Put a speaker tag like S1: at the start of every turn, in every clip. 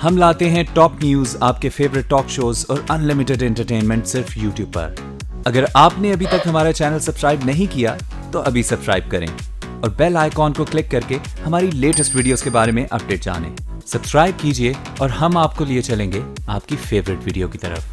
S1: हम लाते हैं टॉप न्यूज, आपके फेवरेट टॉक शोज और अनलिमिटेड एंटरटेनमेंट सिर्फ यूट्यूब पर। अगर आपने अभी तक हमारा चैनल सब्सक्राइब नहीं किया तो अभी सब्सक्राइब करें और बेल आइकॉन को क्लिक करके हमारी लेटेस्ट वीडियोस के बारे में अपडेट जानें। सब्सक्राइब कीजिए और हम आपको लिए चलेंगे आपकी फेवरेट वीडियो की तरफ।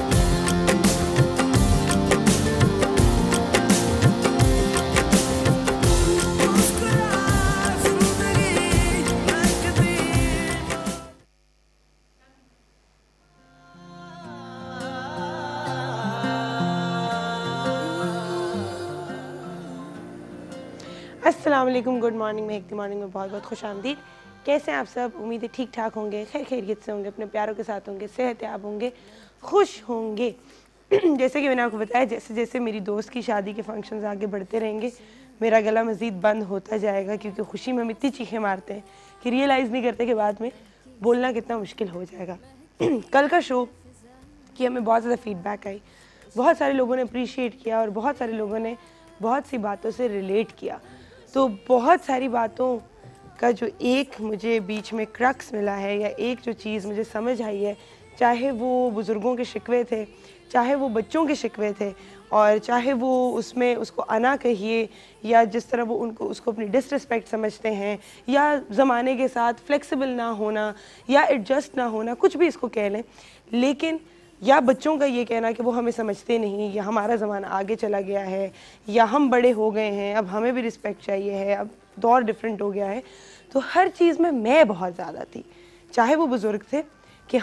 S2: अस्सलाम वालेकुम, गुड मॉर्निंग। महकती मॉर्निंग में बहुत बहुत खुश आमदीद। कैसे हैं आप सब? उम्मीद है ठीक ठाक होंगे, खैर खैरियत से होंगे, अपने प्यारों के साथ होंगे, सेहतयाब होंगे, खुश होंगे। जैसे कि मैंने आपको बताया, जैसे जैसे मेरी दोस्त की शादी के फंक्शंस आगे बढ़ते रहेंगे, मेरा गला मज़ीद बंद होता जाएगा, क्योंकि खुशी में हम इतनी चीखें मारते हैं कि रियलाइज़ नहीं करते कि बाद में बोलना कितना मुश्किल हो जाएगा। कल का शो की हमें बहुत ज़्यादा फीडबैक आई, बहुत सारे लोगों ने अप्रीशिएट किया और बहुत सारे लोगों ने बहुत सी बातों से रिलेट किया। तो बहुत सारी बातों का जो एक मुझे बीच में क्रक्स मिला है, या एक जो चीज़ मुझे समझ आई है, चाहे वो बुज़ुर्गों के शिकवे थे, चाहे वो बच्चों के शिकवे थे, और चाहे वो उसमें उसको अना कहिए, या जिस तरह वो उसको अपनी डिसरिस्पेक्ट समझते हैं, या ज़माने के साथ फ्लेक्सिबल ना होना या एडजस्ट ना होना, कुछ भी इसको कह लें, लेकिन या बच्चों का ये कहना कि वो हमें समझते नहीं, या हमारा ज़माना आगे चला गया है, या हम बड़े हो गए हैं, अब हमें भी रिस्पेक्ट चाहिए है, अब दौर डिफरेंट हो गया है। तो हर चीज़ में मैं बहुत ज़्यादा थी। चाहे वो बुज़ुर्ग थे कि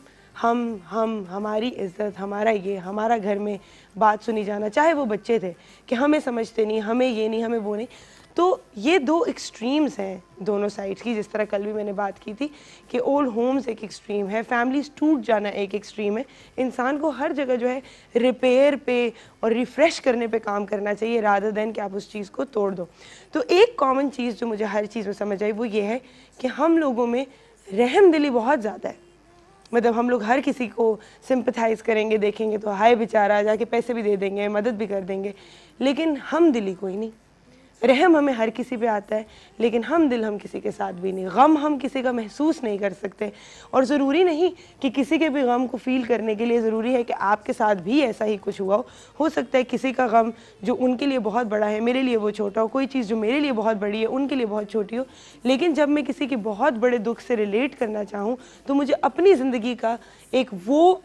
S2: हमारी इज़्ज़त, हमारा ये, हमारा घर में बात सुनी जाना, चाहे वो बच्चे थे कि हमें समझते नहीं, हमें ये नहीं, हमें वो नहीं। तो ये दो एक्सट्रीम्स हैं दोनों साइड्स की। जिस तरह कल भी मैंने बात की थी कि ओल्ड होम्स एक एक्सट्रीम है, फैमिलीज टूट जाना एक एक्सट्रीम है। इंसान को हर जगह जो है रिपेयर पे और रिफ़्रेश करने पे काम करना चाहिए, रादर देन कि आप उस चीज़ को तोड़ दो। तो एक कॉमन चीज़ जो मुझे हर चीज़ में समझ आई वो ये है कि हम लोगों में रहमदिली बहुत ज़्यादा है। मतलब हम लोग हर किसी को सिंपथाइज़ करेंगे, देखेंगे तो हाय बेचारा, जाके पैसे भी दे देंगे, मदद भी कर देंगे, लेकिन हम दिली कोई नहीं। रहम हमें हर किसी पे आता है, लेकिन हम दिल हम किसी के साथ भी नहीं। गम हम किसी का महसूस नहीं कर सकते, और ज़रूरी नहीं कि किसी के भी गम को फ़ील करने के लिए ज़रूरी है कि आपके साथ भी ऐसा ही कुछ हुआ हो सकता है किसी का गम जो उनके लिए बहुत बड़ा है, मेरे लिए वो छोटा हो, कोई चीज़ जो मेरे लिए बहुत बड़ी है उनके लिए बहुत छोटी हो। लेकिन जब मैं किसी के बहुत बड़े दुख से रिलेट करना चाहूँ तो मुझे अपनी ज़िंदगी का एक वो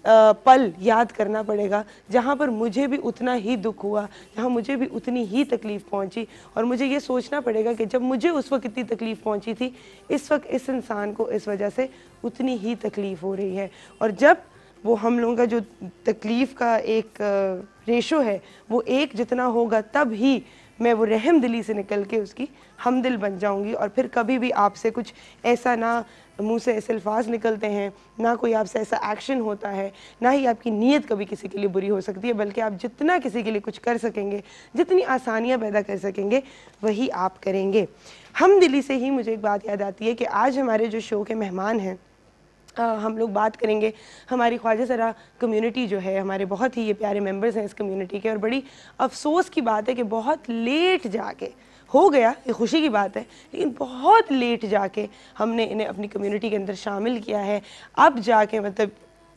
S2: पल याद करना पड़ेगा जहाँ पर मुझे भी उतना ही दुख हुआ, जहाँ मुझे भी उतनी ही तकलीफ़ पहुँची, और मुझे ये सोचना पड़ेगा कि जब मुझे उस वक्त इतनी तकलीफ़ पहुँची थी, इस वक्त इस इंसान को इस वजह से उतनी ही तकलीफ़ हो रही है। और जब वो हम लोगों का जो तकलीफ़ का एक रेशो है वो एक जितना होगा, तब ही मैं वो रहम दिली से निकल के उसकी हमदिल बन जाऊंगी। और फिर कभी भी आपसे कुछ ऐसा ना मुंह से ऐसे अल्फाज निकलते हैं, ना कोई आपसे ऐसा एक्शन होता है, ना ही आपकी नीयत कभी किसी के लिए बुरी हो सकती है, बल्कि आप जितना किसी के लिए कुछ कर सकेंगे, जितनी आसानियाँ पैदा कर सकेंगे, वही आप करेंगे। हमदिली से ही मुझे एक बात याद आती है कि आज हमारे जो शो के मेहमान हैं, हम लोग बात करेंगे हमारी ख्वाजा सरा कम्युनिटी जो है, हमारे बहुत ही ये प्यारे मेंबर्स हैं इस कम्युनिटी के। और बड़ी अफसोस की बात है कि बहुत लेट जाके हो गया, ये खुशी की बात है, लेकिन बहुत लेट जाके हमने इन्हें अपनी कम्युनिटी के अंदर शामिल किया है। अब जाके मतलब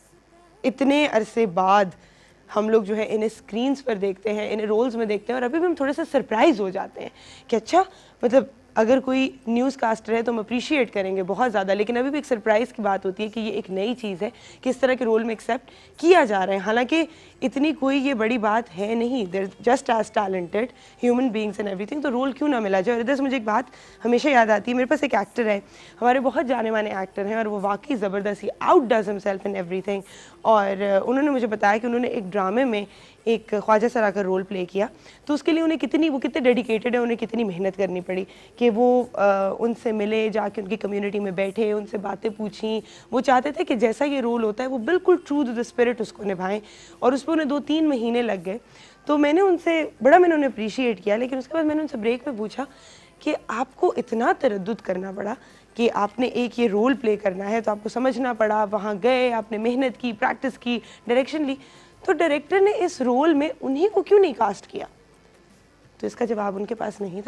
S2: इतने अरसे बाद हम लोग जो है इन्हें स्क्रीन्स पर देखते हैं, इन्हें रोल्स में देखते हैं, और अभी भी हम थोड़े से सरप्राइज़ हो जाते हैं कि अच्छा, मतलब अगर कोई न्यूज़ कास्टर है तो हम अप्रिशिएट करेंगे बहुत ज़्यादा, लेकिन अभी भी एक सरप्राइज़ की बात होती है कि ये एक नई चीज़ है कि इस तरह के रोल में एक्सेप्ट किया जा रहा है। हालांकि इतनी कोई ये बड़ी बात है नहीं, they're just as talented human beings and everything, तो रोल क्यों ना मिला जाए। और इधर से मुझे एक बात हमेशा याद आती है, मेरे पास एक एक्टर है, हमारे बहुत जाने माने एक्टर हैं, और वो वाकई ज़बरदस्त, ही outdoes himself in everything. और उन्होंने मुझे बताया कि उन्होंने एक ड्रामे में एक ख्वाजा सरा का रोल प्ले किया, तो उसके लिए उन्हें वो कितने डेडिकेटेड है, उन्हें कितनी मेहनत करनी पड़ी कि वो उनसे मिले, जाके उनकी कम्युनिटी में बैठे, उनसे बातें पूछी। वो चाहते थे कि जैसा ये रोल होता है वो बिल्कुल ट्रू टू द स्पिरिट उसको निभाएं, और उस पर उन्हें 2-3 महीने लग गए। तो मैंने उन्हें अप्रीशिएट किया, लेकिन उसके बाद मैंने उनसे ब्रेक में पूछा कि आपको इतना तरद्दुद करना पड़ा कि आपने एक ये रोल प्ले करना है, तो आपको समझना पड़ा, वहाँ गए, आपने मेहनत की, प्रैक्टिस की, डायरेक्शन ली, तो डायरेक्टर ने इस रोल में उन्हीं को क्यों नहीं कास्ट किया? तो इसका जवाब उनके पास नहीं था।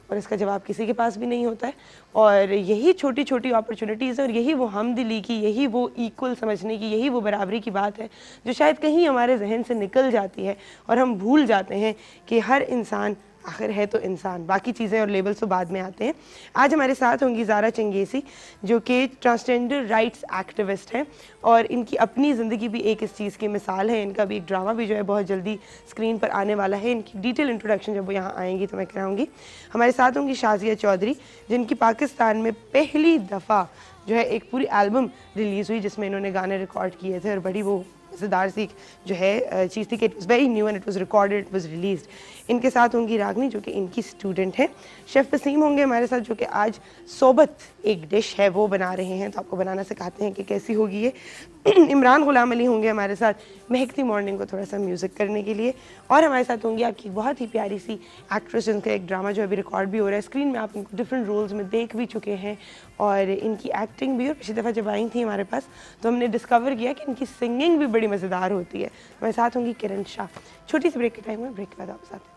S2: और इसका जवाब किसी के पास भी नहीं होता है। और यही छोटी छोटी अपॉर्चुनिटीज़ है और यही वो हमदिली की, यही वो इक्वल समझने की, यही वो बराबरी की बात है जो शायद कहीं हमारे जहन से निकल जाती है और हम भूल जाते हैं कि हर इंसान आखिर है तो इंसान, बाकी चीज़ें और लेबल्स तो बाद में आते हैं। आज हमारे साथ होंगी ज़ारा चंगेज़ी जो कि ट्रांसजेंडर राइट्स एक्टिविस्ट हैं और इनकी अपनी ज़िंदगी भी एक इस चीज़ की मिसाल है। इनका भी एक ड्रामा भी जो है बहुत जल्दी स्क्रीन पर आने वाला है। इनकी डिटेल इंट्रोडक्शन जब वो यहाँ आएंगी तो मैं कराऊँगी। हमारे साथ होंगी शाजिया चौधरी जिनकी पाकिस्तान में पहली दफ़ा जो है एक पूरी एल्बम रिलीज़ हुई जिसमें इन्होंने गाने रिकॉर्ड किए थे और बड़ी वो मज़ेदार सी जो है चीज़ थी कि it was very new and it was recorded, it was released. इनके साथ होंगी रागनी जो कि इनकी स्टूडेंट है। शेफ़ वसीम होंगे हमारे साथ जो कि आज सोबत एक डिश है वो बना रहे हैं, तो आपको बनाना सिखाते हैं कि कैसी होगी ये। इमरान गुलाम अली होंगे हमारे साथ महकती मॉर्निंग को थोड़ा सा म्यूज़िक करने के लिए। और हमारे साथ होंगी आपकी बहुत ही प्यारी सी एक्ट्रेस जिनका एक ड्रामा जो अभी रिकॉर्ड भी हो रहा है, स्क्रीन में आप इनको डिफरेंट रोल्स में देख भी चुके हैं और इनकी एक्टिंग भी। और पिछली दफ़ा जब आई थी हमारे पास तो हमने डिस्कवर किया कि इनकी सिंगिंग भी बड़ी मज़ेदार होती है। हमारे साथ होंगी किरण शाह। छोटी सी ब्रेक के टाइम में, ब्रेक के बाद आपके साथ।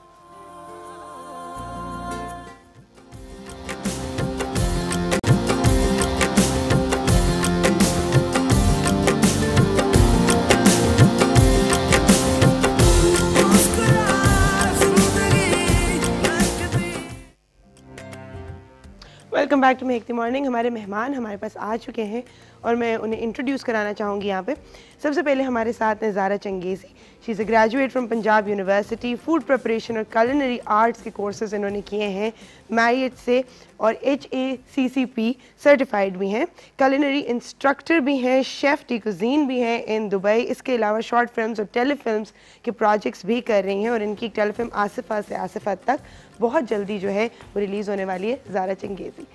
S2: Welcome back to Mehakti morning. हमारे मेहमान हमारे पास आ चुके हैं और मैं उन्हें इंट्रोड्यूस कराना चाहूँगी यहाँ पे। सबसे पहले हमारे साथ हैं Zara Changezi. She is a graduate from Punjab university. Food preparation और culinary आर्ट्स के कोर्सेज इन्होंने किए हैं मैरिट से और HACCP सर्टिफाइड भी हैं। culinary इंस्ट्रक्टर भी हैं, शेफ़ डी कुज़ीन भी हैं इन दुबई। इसके अलावा शॉर्ट फिल्म्स और टेलीफिल्म्स के प्रोजेक्ट्स भी कर रही हैं और इनकी टेलीफिल्म आसिफा से आसिफा तक बहुत जल्दी जो है वो रिलीज़ होने वाली है। ज़ारा चंगेज़ी,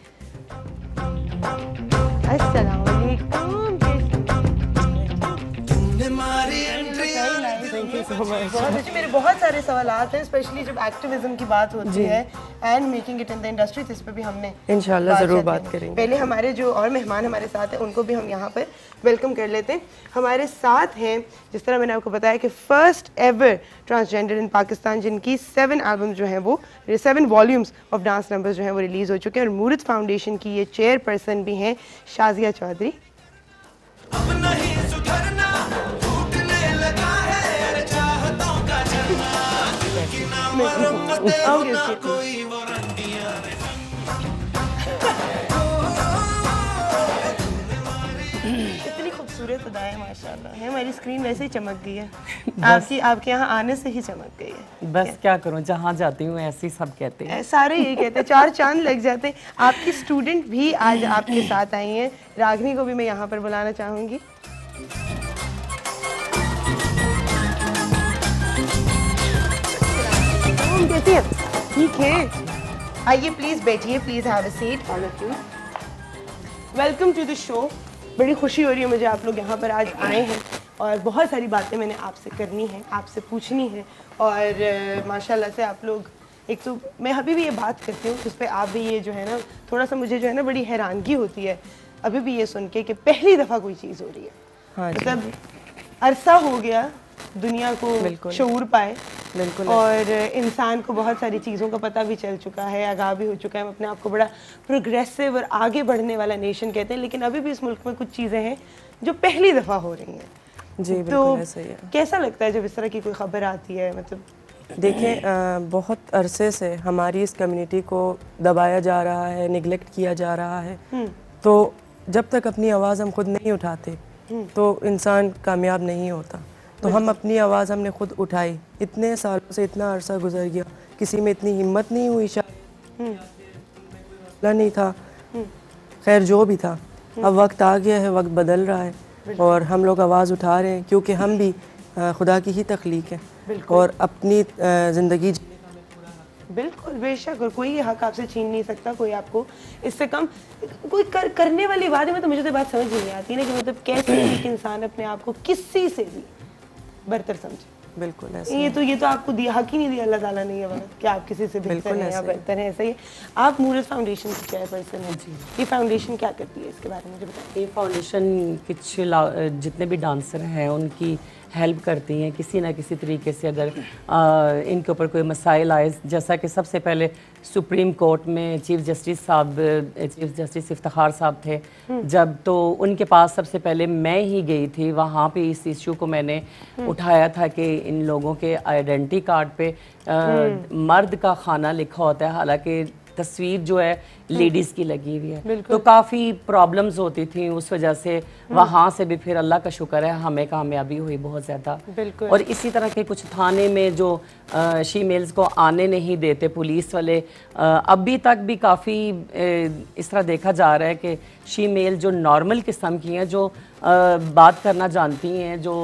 S2: अस्सलाम वालेकुम। Thank you so much. बहुत अच्छे, मेरे बहुत सारे सवालात हैं, स्पेशली जब एक्टिविज्म की बात होती है and making it in the industry, तो इस पर भी हमने इंशाल्लाह ज़रूर बात करेंगे। पहले हमारे जो और मेहमान हमारे साथ हैं उनको भी हम यहाँ पर वेलकम कर लेते हैं। हमारे साथ हैं, जिस तरह मैंने आपको बताया कि first ever transgender in Pakistan जिनकी 7 एल्बम्स जो हैं वो 7 वॉल्यूम्स ऑफ डांस नंबर्स जो हैं वो रिलीज़ हो चुके हैं और मूरत फाउंडेशन की ये चेयरपर्सन भी हैं शाजिया चौधरी। इतनी खूबसूरत अदाएं माशाल्लाह है। हमारी स्क्रीन वैसे ही चमक गई है, आपके यहाँ आने से ही चमक गई है।
S3: बस क्या करूँ, जहाँ जाती हूँ ऐसे ही सब कहते हैं,
S2: सारे यही कहते हैं, 4 चांद लग जाते हैं। आपकी स्टूडेंट भी आज आपके साथ आई हैं। रागनी को भी मैं यहाँ पर बुलाना चाहूँगी। कैसी है? ठीक है, आइए प्लीज बैठिए, please have a seat all of you. Welcome to the show. बड़ी खुशी हो रही है मुझे आप लोग यहाँ पर आज आए हैं और बहुत सारी बातें मैंने आपसे करनी है, आपसे पूछनी है और माशाल्लाह से आप लोग, एक तो मैं अभी भी ये बात करती हूँ जिस पे आप भी ये जो है ना थोड़ा सा मुझे जो है ना बड़ी हैरानगी होती है अभी भी ये सुन के कि पहली दफ़ा कोई चीज़ हो रही है। हाँ, मतलब अरसा हो गया दुनिया को शऊर पाए, बिल्कुल, और इंसान को बहुत सारी चीज़ों का पता भी चल चुका है, आगाह भी हो चुका है। हम अपने आप को बड़ा प्रोग्रेसिव और आगे बढ़ने वाला नेशन कहते हैं, लेकिन अभी भी इस मुल्क में कुछ चीज़ें हैं जो पहली दफ़ा हो रही हैं।
S3: जी,
S2: तो
S3: ऐसा ही है।
S2: कैसा लगता है जब इस तरह की कोई खबर आती है? मतलब
S4: देखें, बहुत अरसे से हमारी इस कम्युनिटी को दबाया जा रहा है, निगलेक्ट किया जा रहा है, तो जब तक अपनी आवाज़ हम खुद नहीं उठाते तो इंसान कामयाब नहीं होता। तो हम अपनी आवाज़ हमने खुद उठाई, इतने सालों से इतना अरसा गुजर गया, किसी में इतनी हिम्मत नहीं हुई, शायद नहीं था, खैर जो भी था, अब वक्त आ गया है, वक्त बदल रहा है और हम लोग आवाज़ उठा रहे हैं क्योंकि हम भी खुदा की ही तख्लीक है और अपनी ज़िंदगी
S2: बिल्कुल बेशक, और कोई हक आपसे छीन नहीं सकता, कोई आपको इससे कम कोई करने वाली बात है। मैं तो मुझे तो बात समझ नहीं आती ना कि मतलब कैसे एक इंसान अपने आप को किसी से भी बरतर समझे।
S4: बिल्कुल ऐसा,
S2: ये तो आपको दिया, हक ही नहीं दिया अल्लाह ताला ने ये वाला कि आप किसी से बेहतर हैं या बरतर हैं। ऐसा ही आप मूरत फाउंडेशन की चेयरपर्सन हैं जी। ये फाउंडेशन क्या करती है, इसके बारे में मुझे बताइए।
S3: ये फाउंडेशन कुछ जितने भी डांसर हैं उनकी हेल्प करती हैं किसी ना किसी तरीके से। अगर इनके ऊपर कोई मसाइल आए, जैसा कि सबसे पहले सुप्रीम कोर्ट में चीफ जस्टिस इफ्तिखार साहब थे जब, तो उनके पास सबसे पहले मैं ही गई थी। वहाँ पे इस इशू को मैंने उठाया था कि इन लोगों के आइडेंटिटी कार्ड पे मर्द का खाना लिखा होता है, हालांकि तस्वीर जो है लेडीज़ की लगी हुई है। तो काफ़ी प्रॉब्लम्स होती थी उस वजह से। वहाँ से भी फिर अल्लाह का शुक्र है हमें कामयाबी हुई बहुत ज़्यादा। और इसी तरह के कुछ थाने में जो शीमेल्स को आने नहीं देते पुलिस वाले, अभी तक भी काफ़ी इस तरह देखा जा रहा है कि शीमेल जो नॉर्मल किस्म की हैं, जो बात करना जानती हैं, जो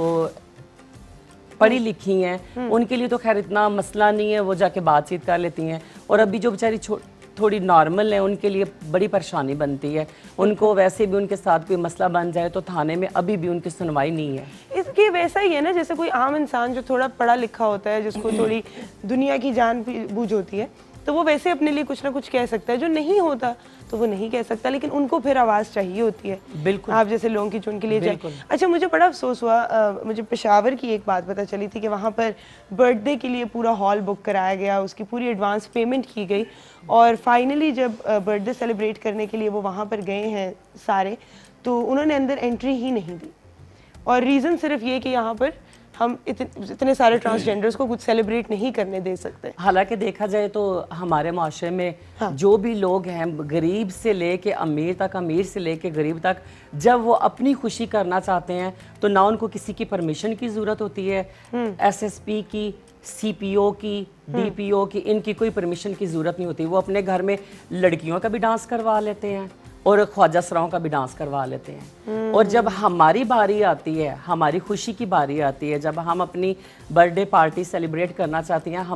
S3: पढ़ी लिखी हैं, उनके लिए तो खैर इतना मसला नहीं है, वो जाके बातचीत कर लेती हैं। और अभी जो बेचारी थोड़ी नॉर्मल है उनके लिए बड़ी परेशानी बनती है। उनको वैसे भी उनके साथ कोई मसला बन जाए तो थाने में अभी भी उनकी सुनवाई नहीं है।
S2: इसके वैसा ही है ना जैसे कोई आम इंसान जो थोड़ा पढ़ा लिखा होता है, जिसको थोड़ी दुनिया की जान बूझ होती है, तो वो वैसे अपने लिए कुछ ना कुछ कह सकता है। जो नहीं होता तो वो नहीं कह सकता, लेकिन उनको फिर आवाज़ चाहिए होती है।
S3: बिल्कुल,
S2: आप जैसे लोगों की चुन के लिए जाए। अच्छा, मुझे बड़ा अफसोस हुआ, मुझे पेशावर की एक बात पता चली थी कि वहाँ पर बर्थडे के लिए पूरा हॉल बुक कराया गया, उसकी पूरी एडवांस पेमेंट की गई, और फाइनली जब बर्थडे सेलिब्रेट करने के लिए वो वहाँ पर गए हैं सारे, तो उन्होंने अंदर एंट्री ही नहीं दी। और रीज़न सिर्फ ये कि यहाँ पर हम इतने सारे ट्रांसजेंडर्स को कुछ सेलिब्रेट नहीं करने दे सकते।
S3: हालांकि देखा जाए तो हमारे माशरे में जो भी लोग हैं, गरीब से लेके अमीर तक, अमीर से लेके गरीब तक, जब वो अपनी खुशी करना चाहते हैं तो ना उनको किसी की परमिशन की ज़रूरत होती है, SSP की, CPO की, DPO की, इनकी कोई परमिशन की ज़रूरत नहीं होती। वो अपने घर में लड़कियों का भी डांस करवा लेते हैं और ख्वाजा सराओं का भी डांस करवा लेते हैं। और जब हमारी बारी आती है, हमारी खुशी की बारी आती है, जब हम अपनी बर्थडे पार्टी सेलिब्रेट करना चाहती हैं,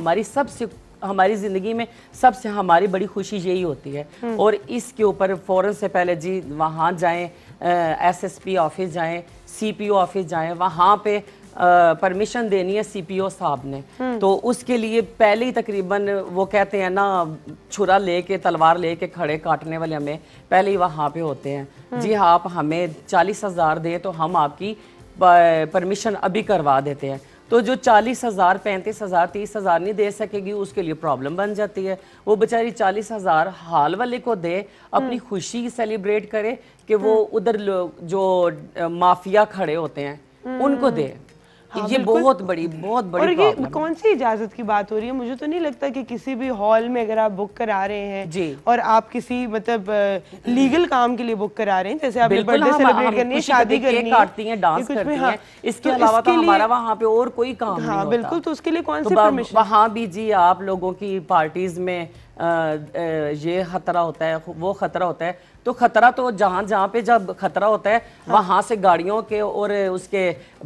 S3: हमारी ज़िंदगी में सबसे हमारी बड़ी खुशी यही होती है। और इसके ऊपर फ़ौरन से पहले जी वहाँ जाएं, SSP ऑफिस जाएं, CPO ऑफिस जाएं, वहाँ पे परमिशन देनी है CPO साहब ने, तो उसके लिए पहले ही तकरीबन वो कहते हैं ना, छुरा लेके तलवार लेके खड़े काटने वाले हमें पहले ही वहाँ पे होते हैं। जी हाँ, आप हमें 40,000 दें तो हम आपकी परमिशन अभी करवा देते हैं। तो जो 40,000, 35,000, 30,000 नहीं दे सकेगी, उसके लिए प्रॉब्लम बन जाती है। वो बेचारी 40,000 हाल वाले को दे, अपनी खुशी सेलिब्रेट करे कि वो उधर जो माफिया खड़े होते हैं उनको दे। ये बहुत बड़ी और
S2: ये कौन सी इजाजत की बात हो रही है? मुझे तो नहीं लगता कि किसी भी हॉल में अगर आप बुक करा रहे हैं
S3: जी,
S2: और आप किसी मतलब लीगल काम के लिए बुक करा रहे हैं, जैसे आप बर्थडे सेलिब्रेट करनी है, शादी करनी है,
S3: काटती हैं, डांस करती हैं, इसके अलावा तो हमारा वहाँ पे और कोई काम नहीं होता।
S2: बिल्कुल, तो उसके लिए कौन सी परमिशन?
S3: वहाँ भी जी आप लोगों की पार्टीज में ये खतरा होता है, वो खतरा होता है। तो खतरा तो जहाँ पे जब खतरा होता है वहाँ से गाड़ियों के और उसके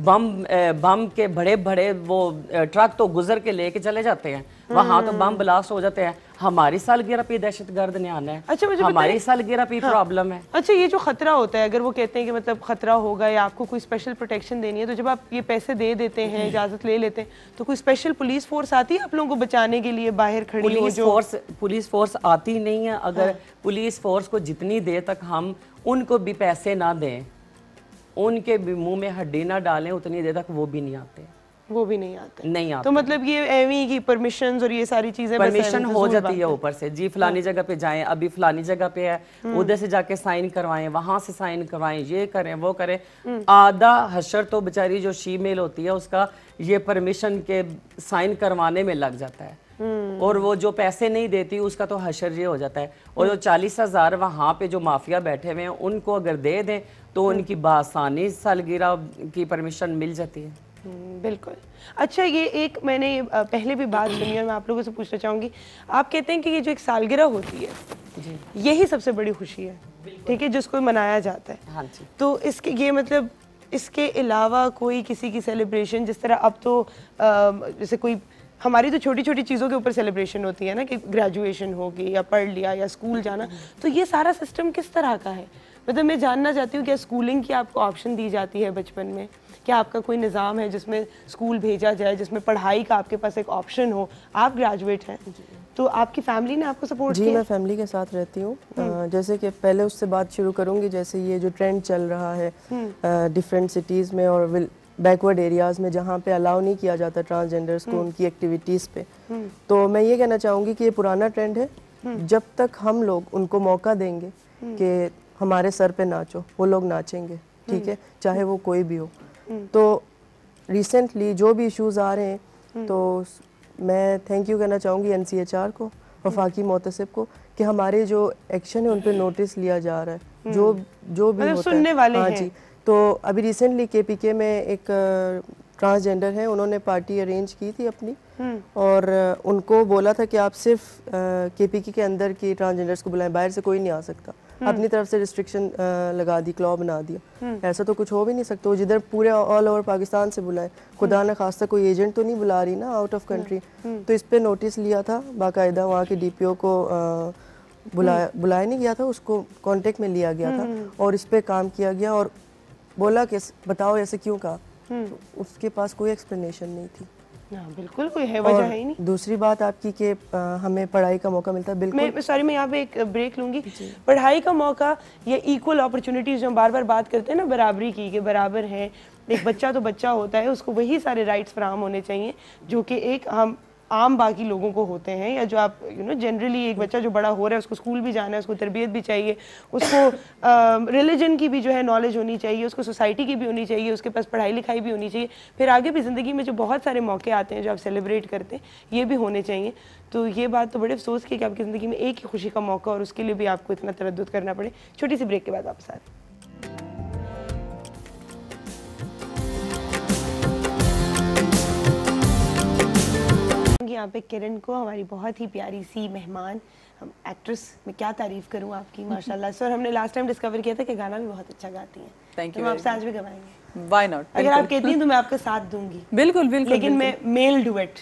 S3: बम के बड़े बड़े वो ट्रक तो गुजर के लेके चले जाते हैं, वहाँ तो बम ब्लास्ट हो जाते हैं। हमारी सालगिरह पे दहशतगर्द ने आना है। अच्छा, मुझे हमारी सालगिरह पे प्रॉब्लम है।
S2: अच्छा, ये जो खतरा होता है, अगर वो कहते हैं कि मतलब खतरा होगा या आपको कोई स्पेशल प्रोटेक्शन देनी है, तो जब आप ये पैसे दे देते हैं, इजाजत ले लेते हैं, तो कोई स्पेशल पुलिस फोर्स आती है आप लोगों को बचाने के लिए बाहर खड़ी हो?
S3: पुलिस फोर्स आती नहीं है। अगर पुलिस फोर्स को जितनी देर तक हम उनको भी पैसे ना दें, उनके भी मुंह में हड्डी ना डालें, उतनी देर तक वो भी नहीं आते।
S2: वो भी नहीं आते। तो मतलब ये एवी की परमिशंस और ये सारी चीजें
S3: परमिशन हो जाती है ऊपर से, जी फलानी जगह पे जाएं, अभी फलानी जगह पे है, उधर से जाके साइन करवाएं, वहां से साइन करवाएं, ये करें वो करें। आधा हशर तो बेचारी जो शीमेल होती है उसका ये परमिशन के साइन करवाने में लग जाता है, और वो जो पैसे नहीं देती उसका तो हशर ये हो जाता है। और जो 40,000 वहाँ पे जो माफिया बैठे हुए हैं उनको अगर दे दें तो उनकी बासानी सालगिरह की परमिशन मिल जाती है।
S2: बिल्कुल। अच्छा, ये एक मैंने पहले भी बात सुनी है, मैं आप लोगों से पूछना चाहूँगी। आप कहते हैं कि ये जो एक सालगिरह होती है यही सबसे बड़ी खुशी है, ठीक है, जिसको मनाया जाता है।
S3: हाँ जी।
S2: तो इसके ये मतलब इसके अलावा कोई किसी की सेलिब्रेशन, जिस तरह अब तो जैसे कोई हमारी तो छोटी छोटी चीज़ों के ऊपर सेलिब्रेशन होती है ना, कि ग्रेजुएशन होगी या पढ़ लिया या स्कूल जाना, तो ये सारा सिस्टम किस तरह का है? मतलब मैं जानना चाहती हूँ, क्या स्कूलिंग की आपको ऑप्शन दी जाती है बचपन में? क्या आपका कोई निज़ाम है जिसमें स्कूल भेजा जाए, जिसमें पढ़ाई का आपके पास एक ऑप्शन हो? आप ग्रेजुएट हैं तो आपकी फैमिली ने आपको सपोर्ट किया?
S4: जी, मैं फैमिली के साथ रहती हूँ। जैसे कि पहले उससे बात शुरू करूँगी, जैसे ये जो ट्रेंड चल रहा है डिफरेंट सिटीज़ में और बैकवर्ड एरियाज़ में जहाँ पे अलाउ नहीं किया जाता ट्रांसजेंडर्स को उनकी एक्टिविटीज़ पे। तो मैं ये कहना चाहूँगी कि ये पुराना ट्रेंड है, जब तक हम लोग उनको मौका देंगे कि हमारे सर पे नाचो, वो लोग नाचेंगे, ठीक है, चाहे वो कोई भी हो। तो रिसेंटली जो भी इश्यूज़ आ रहे हैं, तो मैं थैंक यू कहना चाहूँगी NCHR को, वफाकी मोहतसिब को, कि हमारे जो एक्शन है उन पे नोटिस लिया जा रहा है, जो भी
S2: मतलब
S4: होता
S2: सुनने
S4: है।
S2: वाले
S4: हाँ
S2: हैं।
S4: जी। तो अभी रिसेंटली KPK में एक ट्रांसजेंडर है, उन्होंने पार्टी अरेंज की थी अपनी, और उनको बोला था कि आप सिर्फ KPK के अंदर की ट्रांसजेंडर्स को बुलाएं, बाहर से कोई नहीं आ सकता। अपनी तरफ से रिस्ट्रिक्शन लगा दी, क्लॉ बना दिया। ऐसा तो कुछ हो भी नहीं सकता, वो जिधर पूरे ऑल ओवर पाकिस्तान से बुलाए, खुदा न खास्ता कोई एजेंट तो नहीं बुला रही ना आउट ऑफ कंट्री। तो इस पे नोटिस लिया था बाकायदा, वहाँ के DPO को बुलाया नहीं गया था, उसको कांटेक्ट में लिया गया था और इस पे काम किया गया, और बोला कि बताओ ऐसे क्यों कहा, तो उसके पास कोई एक्सप्लेनेशन नहीं थी।
S2: हाँ, बिल्कुल कोई है वजह है ही नहीं।
S4: दूसरी बात आपकी कि हमें पढ़ाई का मौका मिलता है, बिल्कुल।
S2: मैं यहाँ पे एक ब्रेक लूंगी। पढ़ाई का मौका या इक्वल अपॉर्चुनिटीज जो हम बार बार बात करते हैं ना, बराबरी की, कि बराबर है, एक बच्चा तो बच्चा होता है, उसको वही सारे राइट्स फराहम होने चाहिए जो कि एक हम आम बाकी लोगों को होते हैं, या जो आप जनरली एक बच्चा जो बड़ा हो रहा है उसको स्कूल भी जाना है, उसको तरबियत भी चाहिए, उसको रिलीजन की भी जो है नॉलेज होनी चाहिए, उसको सोसाइटी की भी होनी चाहिए, उसके पास पढ़ाई लिखाई भी होनी चाहिए, फिर आगे भी ज़िंदगी में जो बहुत सारे मौके आते हैं जो आप सेलिब्रेट करते हैं, ये भी होने चाहिए। तो ये बात तो बड़े अफसोस की कि आपकी ज़िंदगी में एक ही खुशी का मौका और उसके लिए भी आपको इतना तरद्दुद करना पड़े। छोटी सी ब्रेक के बाद वापस आ रहे हैं। यहाँ पे किरण को, हमारी बहुत ही प्यारी सी मेहमान, हम एक्ट्रेस में क्या तारीफ करूँ आपकी, माशाल्लाह से। और हमने लास्ट टाइम डिस्कवर किया था कि गाना भी बहुत अच्छा गाती हैं।
S5: Thank you.
S2: हम आपसे आज भी गवाएंगे।
S5: Why not?
S2: अगर आप कहती हैं तो मैं आपका साथ दूंगी।
S5: बिल्कुल बिल्कुल।
S2: लेकिन मैं मेल डुएट,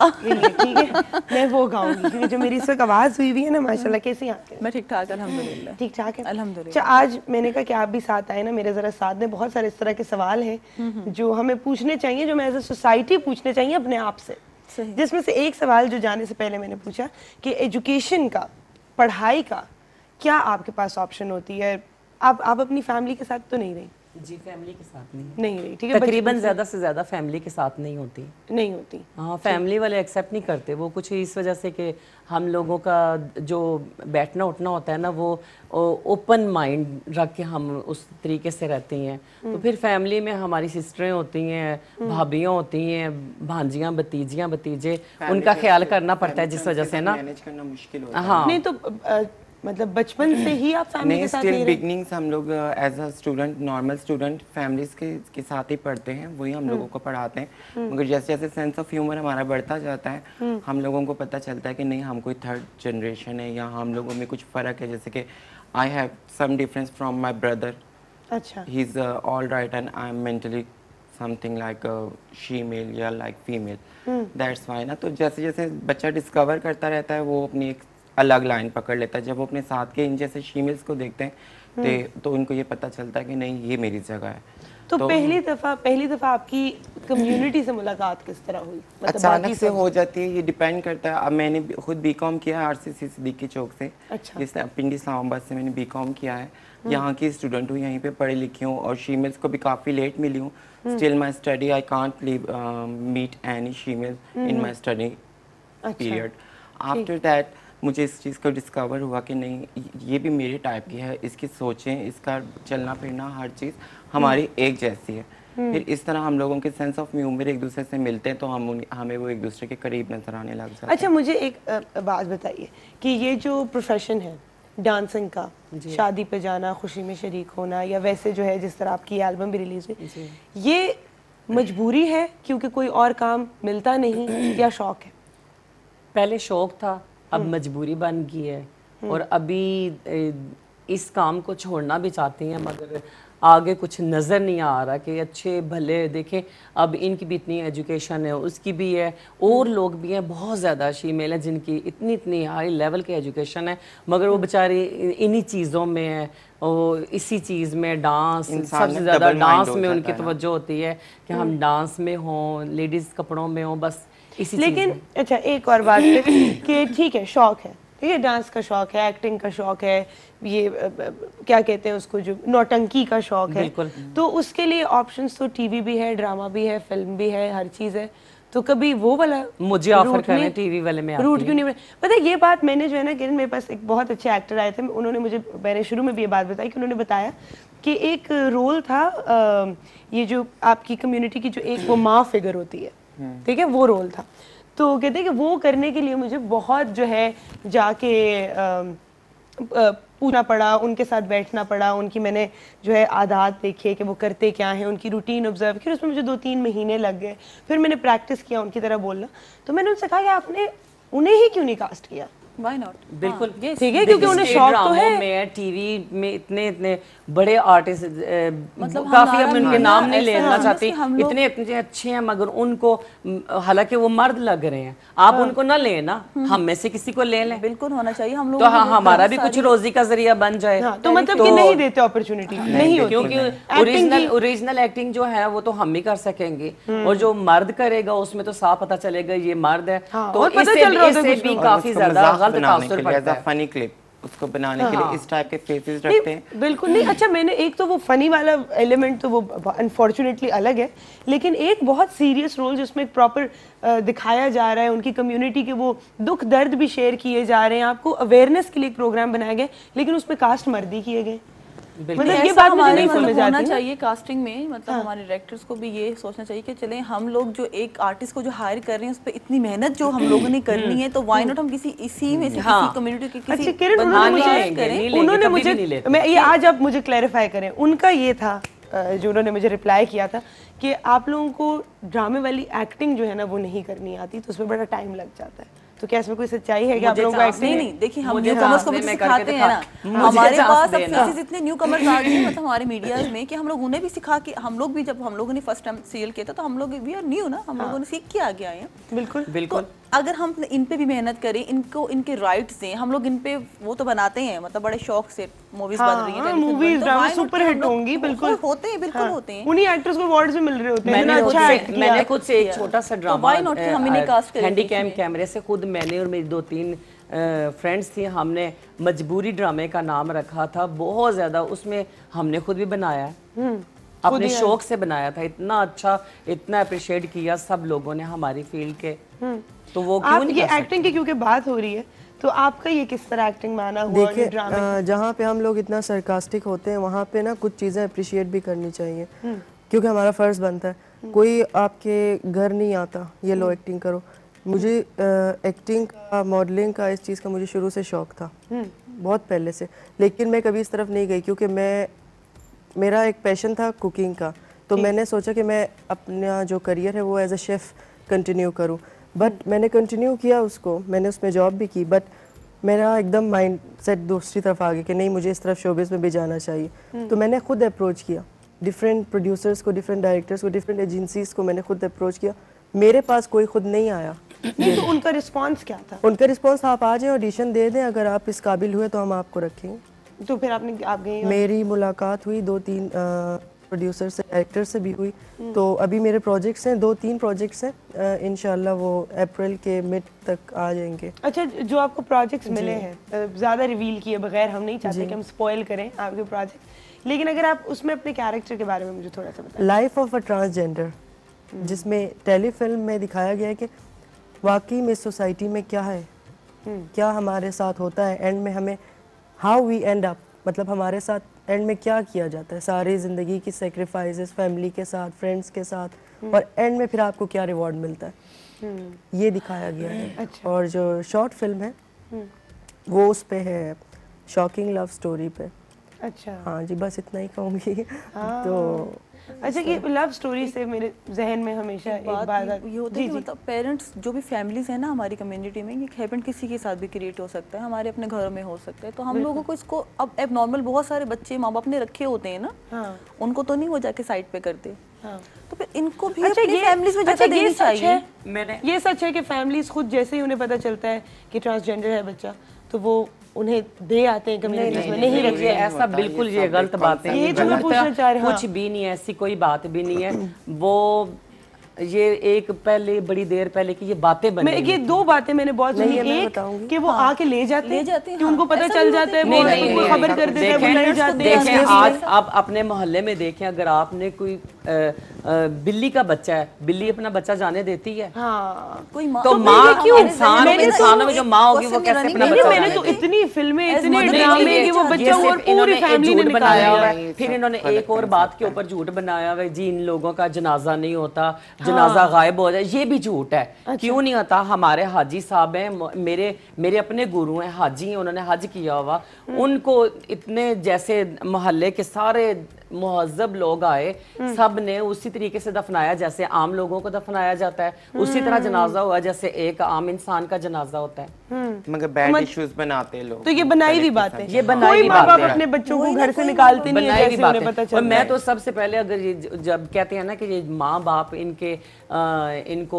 S2: ठीक है, मैं वो गाऊंगी, क्योंकि जो मेरी इस वक्त आवाज़ हुई है ना, माशाल्लाह। कैसी हैं?
S5: मैं ठीक ठाक, अल्हम्दुलिल्लाह।
S2: ठीक ठाक है,
S5: अल्हम्दुलिल्लाह।
S2: अच्छा, आज मैंने कहा कि आप भी साथ आए ना, मेरे ज़रा साथ में बहुत सारे इस तरह के सवाल हैं जो हमें पूछने चाहिए, जो मैं एज ए सोसाइटी पूछने चाहिए अपने आप से। जिसमें से एक सवाल जो जाने से पहले मैंने पूछा कि एजुकेशन का, पढ़ाई का क्या आपके पास ऑप्शन होती है? आप अपनी फैमिली के साथ तो नहीं रही?
S3: जी, फैमिली के साथ
S2: नहीं रही, ठीक है।
S3: तकरीबन ज़्यादा से ज़्यादा फैमिली के साथ नहीं होती। हाँ, फैमिली वाले एक्सेप्ट नहीं करते वो, कुछ इस वजह से कि हम लोगों का जो बैठना उठना होता है ना, वो ओपन माइंड रख के हम उस तरीके से रहती हैं। तो फिर फैमिली में हमारी सिस्टरें होती हैं, भाभियाँ होती हैं, भांजियाँ, भतीजियाँ, भतीजे, उनका ख्याल करना पड़ता है, जिस वजह से ना
S6: मैनेज करना मुश्किल होता है।
S2: हाँ, नहीं तो मतलब बचपन से ही आप फैमिली के साथ नहीं रहे?
S6: बिगनिंग्स हम लोग as a student, normal student, families के साथ ही पढ़ते हैं, वही हम लोगों को पढ़ाते हैं। मगर जैसे जैसे सेंस ऑफ ह्यूमर हमारा बढ़ता जाता है, हम लोगों को पता चलता है कि नहीं, हम कोई थर्ड जनरेशन है, या हम लोगों में कुछ फ़र्क है। जैसे कि I have some difference from my brother.
S2: अच्छा।
S6: He is all right and I am mentally something like she male या लाइक फीमेल, दैट्स वाई ना। तो जैसे जैसे बच्चा डिस्कवर करता रहता है, वो अपनी एक अलग लाइन पकड़ लेता है। जब वो अपने साथ के इन जैसे शीमेल्स को देखते हैं तो उनको ये पता चलता है कि नहीं, ये मेरी जगह है।
S2: तो पहली दफ़ा आपकी कम्युनिटी से मुलाकात किस तरह हुई? मतलब
S6: अचानक से हो जाती है, ये डिपेंड करता है। अब मैंने खुद बीकॉम किया है RCC सिद्दीकी चौक से। अच्छा। जिसने पिंडी इस्लामाबाद से मैंने बीकॉम किया है। यहाँ की स्टूडेंट हूँ, यहीं पे पढ़ी लिखी हूँ, और शीमेल्स को भी काफ़ी लेट मिली हूँ। Still my study, I can't meet any shemale in my study period. After that मुझे इस चीज़ को डिस्कवर हुआ कि नहीं, ये भी मेरे टाइप की है, इसकी सोचें, इसका चलना फिरना, हर चीज़ हमारी एक जैसी है। फिर इस तरह हम लोगों के सेंस ऑफ ह्यूमर एक दूसरे से मिलते हैं, तो हमें वो एक दूसरे के करीब नजर आने लग जाते हैं।
S2: अच्छा, मुझे एक बात बताइए कि ये जो प्रोफेशन है डांसिंग का, शादी पे जाना, खुशी में शरीक होना, या वैसे जो है जिस तरह आपकी एल्बम भी रिलीज हुई, ये मजबूरी है क्योंकि कोई और काम मिलता नहीं, या शौक है?
S3: पहले शौक था, अब मजबूरी बन गई है, और अभी इस काम को छोड़ना भी चाहते हैं, मगर आगे कुछ नज़र नहीं आ रहा कि अच्छे भले देखें। अब इनकी भी इतनी एजुकेशन है, उसकी भी है, और लोग भी हैं, बहुत ज़्यादा शीमेल हैं जिनकी इतनी हाई लेवल की एजुकेशन है, मगर वो बेचारे इन्हीं चीज़ों में है, और इसी चीज़ में डांस, सबसे ज़्यादा डांस में उनकी तवज्जो होती है कि हम डांस में हों, लेडीज़ कपड़ों में हों, बस इसी।
S2: लेकिन अच्छा, एक और बात कि ठीक है, शौक है, ठीक है, डांस का शौक है, एक्टिंग का शौक है, ये क्या कहते हैं उसको, जो नौटंकी का शौक है, तो उसके लिए ऑप्शंस तो टीवी भी है, ड्रामा भी है, फिल्म भी है, हर चीज़ है। तो कभी वो वाला
S3: मुझे ऑफर करने टीवी वाले में
S2: रूट क्यों नहीं? पता है ये बात मैंने जो है ना किरण, मेरे पास एक बहुत अच्छे एक्टर आए थे, उन्होंने मुझे, मैंने शुरू में भी ये बात बताई कि उन्होंने बताया कि एक रोल था, ये जो आपकी कम्युनिटी की जो एक वो माँ फिगर होती है, ठीक है, वो रोल था। तो कहते हैं कि वो करने के लिए मुझे बहुत जो है जाके पूछना पड़ा, उनके साथ बैठना पड़ा, उनकी मैंने जो है आदत देखी कि वो करते क्या हैं, उनकी रूटीन ऑब्जर्व की, उसमें मुझे 2-3 महीने लग गए। फिर मैंने प्रैक्टिस किया उनकी तरह बोलना। तो मैंने उनसे कहा कि आपने उन्हें ही क्यों नहीं कास्ट किया?
S5: Why not?
S3: बिल्कुल
S2: ठीक है, क्योंकि उन्हें शौक तो है।
S3: में टीवी में इतने बड़े आर्टिस्ट, मतलब काफी अब उनके नाम नहीं लेना चाहती, इतने अच्छे हैं, मगर उनको, हालांकि वो मर्द लग रहे हैं, आप उनको ना लें ना, हम में से किसी को ले लें।
S5: बिल्कुल होना चाहिए हम लोग,
S3: तो हमारा भी कुछ रोजी का जरिया बन जाए।
S2: तो मतलब कि नहीं देते अपॉर्चुनिटी, नहीं होती,
S3: क्योंकि ओरिजिनल एक्टिंग जो है वो तो हम ही कर सकेंगे, और जो मर्द करेगा उसमें तो साफ पता चलेगा ये मर्द है। तो इससे भी काफी ज्यादा
S6: बनाने के लिए फनी क्लिप उसको बनाने के लिए इस टाइप के फेसेस रखते हैं।
S2: बिल्कुल नहीं, अच्छा मैंने एक तो वो फनी वाला एलिमेंट तो वो अनफॉर्चुनेटली अलग है, लेकिन एक बहुत सीरियस रोल जिसमें एक प्रॉपर दिखाया जा रहा है, उनकी कम्युनिटी के वो दुख दर्द भी शेयर किए जा रहे हैं, आपको अवेयरनेस के लिए एक प्रोग्राम बनाया गया, लेकिन उसमें कास्ट मर्दी किए गए।
S5: मतलब ये बात मुझे नहीं समझ होना चाहिए कास्टिंग में, मतलब हमारे डायरेक्टर्स को भी ये सोचना चाहिए कि चलें हम लोग जो एक आर्टिस्ट को जो हायर कर रहे हैं उस पर इतनी मेहनत जो हम लोगों ने करनी है, तो व्हाई नॉट हम किसी इसी में से किसी कम्युनिटी के किसी
S2: उन्होंने मुझे, मैं ये आज आप मुझे क्लैरिफाई करें, उनका ये था जो उन्होंने मुझे रिप्लाई किया था कि आप लोगों को ड्रामे वाली एक्टिंग जो है ना वो नहीं करनी आती, तो उसमें बड़ा टाइम लग जाता है। तो क्या इसमें कोई सच्चाई है कि आप लोगों को एक्टिंग
S5: नहीं? देखिए हम न्यू कमर्स को भी सिखाते हैं ना, हमारे पास अब फेसेस इतने न्यू कमर्स आ गए हैं, मतलब हमारे मीडिया में, कि हम लोग उन्हें भी सिखा के, हम लोग भी जब हम लोगों ने फर्स्ट टाइम सीरियल किया था तो हम लोग वी आर न्यू ना, हम लोगों ने सीख के आगे आए हैं।
S2: बिल्कुल
S5: बिल्कुल। अगर हम इन पे भी मेहनत करें, इनको इनके राइट्स दें, हम लोग इन पे वो तो बनाते हैं, मतलब बड़े शौक से मूवीज बन रही हैं,
S2: मूवीज ड्रामा सुपर हिट होंगी, बिल्कुल
S5: होते हैं, बिल्कुल होते हैं,
S2: उन्हीं एक्टर्स को अवार्ड्स भी मिल रहे होते हैं।
S3: मैंने खुद से एक छोटा सा ड्रामा
S5: हैंडीकैम
S3: कैमरे से खुद मैंने और मेरी 2-3 फ्रेंड्स थी, हमने मजबूरी ड्रामे का नाम रखा था, बहुत ज्यादा उसमें हमने खुद भी बनाया, अपने शौक से बनाया था, इतना अच्छा, इतना अप्रिशिएट किया सब लोगों ने हमारी फील्ड के। तो वो क्यों नहीं,
S2: ये एक्टिंग की क्योंकि बात हो रही है, तो आपका ये किस तरह एक्टिंग में आना हुआ?
S4: देखिए जहाँ पे हम लोग इतना सरकास्टिक होते हैं वहाँ पे ना कुछ चीज़ें अप्रिशिएट भी करनी चाहिए, क्योंकि हमारा फ़र्ज़ बनता है। कोई आपके घर नहीं आता ये लो एक्टिंग करो। मुझे एक्टिंग का, मॉडलिंग का, इस चीज़ का मुझे शुरू से शौक़ था, बहुत पहले से, लेकिन मैं कभी इस तरफ नहीं गई क्योंकि मेरा एक पैशन था कुकिंग का, तो मैंने सोचा कि मैं अपना जो करियर है वो एज अ शेफ़ कंटिन्यू करूं, बट मैंने कंटिन्यू किया उसको, मैंने उसमें जॉब भी की, बट मेरा एकदम माइंड सेट दूसरी तरफ आ गया कि नहीं मुझे इस तरफ शोबिज़ में भी जाना चाहिए। तो मैंने खुद अप्रोच किया डिफरेंट प्रोड्यूसर्स को, डिफरेंट डायरेक्टर्स को, डिफरेंट एजेंसीज़ को मैंने खुद अप्रोच किया, मेरे पास कोई खुद नहीं आया।
S2: तो उनका रिस्पॉन्स क्या था?
S4: उनका रिस्पॉन्स, आप आ जाएं, ऑडिशन दे दें, अगर आप इस काबिल हुए तो हम आपको रखेंगे।
S2: तो फिर आप गए?
S4: मेरी मुलाकात हुई 2-3 प्रोड्यूसर से, डायरेक्टर से भी हुई, तो अभी मेरे प्रोजेक्ट्स हैं, 2-3 प्रोजेक्ट्स हैं, इंशाल्लाह वो अप्रैल के मिड तक आ जाएंगे।
S2: अच्छा, जो आपको प्रोजेक्ट्स मिले हैं, ज़्यादा रिवील किए बगैर, हम नहीं चाहते कि हम स्पॉइल करें आपके प्रोजेक्ट, लेकिन अगर आप उसमें अपने कैरेक्टर के बारे में मुझे थोड़ा सा बताएं।
S4: लाइफ ऑफ अ ट्रांसजेंडर, जिसमें टेलीफिल्म में दिखाया गया है कि वाकई में सोसाइटी में क्या है, क्या हमारे साथ होता है, एंड में हमें हाउ वी एंड अप, मतलब हमारे साथ एंड में क्या किया जाता है, सारी ज़िंदगी की सेक्रीफाइसेस, फैमिली के साथ, फ्रेंड्स के साथ, और एंड में फिर आपको क्या रिवॉर्ड मिलता है, ये दिखाया गया है।
S2: अच्छा।
S4: और जो शॉर्ट फिल्म है वो उस पे है, शॉकिंग लव स्टोरी पे।
S2: अच्छा,
S4: हाँ जी, बस इतना ही कहूँगी। तो
S2: अच्छा, ये लव स्टोरी से मेरे जहन में हमेशा एक बात
S5: ये होता है कि मतलब पेरेंट्स जो भी फैमिलीज हैं ना हमारी कम्युनिटी में, ये हैपन किसी के साथ भी क्रिएट हो सकता है, हमारे अपने घरों में हो सकता है, तो हम लोगों को इसको, अब एबनॉर्मल बहुत सारे बच्चे माँ बाप ने रखे होते हैं ना, उनको तो नहीं वो जाके साइड पे करते, तो फिर इनको भी अपनी फैमिलीज में जगह देनी चाहिए।
S2: ये सच है कि फैमिलीज खुद जैसे ही उन्हें पता चलता है कि ट्रांसजेंडर है बच्चा, तो वो उन्हें दे आते हैं कम्युनिटीज में, नहीं रखिए,
S3: ऐसा बिल्कुल ये गलत बात है,
S2: ये जो मैं पूछना चाह रहा हूं,
S3: कुछ भी नहीं है, ऐसी कोई बात भी नहीं है। वो ये एक पहले बड़ी देर पहले की ये बातें बनी,
S2: ये 2 बातें मैंने बहुत सुनी। एक कि वो आके ले जाते हैं कि उनको पता चल जाता है, वो उनको खबर कर देते हैं, वो ले जाते हैं।
S3: देखें आज आप अपने मोहल्ले में देखें, अगर आपने कोई बिल्ली का बच्चा है, बिल्ली अपना बच्चा जाने देती है?
S5: कोई
S3: तो माँ इंसानों में जो माँ होगी वो कैसे अपना बच्चा?
S2: मैंने तो इतनी फिल्में, इतने ड्रामे कि वो बच्चा और पूरी फैमिली ने
S3: बनाया हुआ है। फिर इन्होंने एक और बात के ऊपर झूठ बनाया हुआ है जी, इन लोगों का जनाजा नहीं होता, जनाजा गायब हो जाए। ये भी झूठ है। क्यों नहीं होता? हमारे हाजी साहब हैं, मेरे अपने गुरु हैं, हाजी हैं, उन्होंने हज किया हुआ। उनको इतने जैसे मोहल्ले के सारे मुहज्जब लोग आए, सब ने उसी तरीके से दफनाया जैसे आम लोगों को दफनाया जाता है, उसी तरह जनाजा हुआ जैसे एक आम इंसान का जनाजा होता है।
S6: मगर बैड इश्यूज बनाते हैं लोग।
S2: तो ये बनाई हुई बात है,
S3: ये बनाई हुई बात है।
S2: अपने बच्चों को घर से निकालते नहीं है, जैसे उन्हें पता चलता है।
S3: और मैं तो सबसे पहले अगर ये जब कहते हैं ना कि ये माँ बाप इनको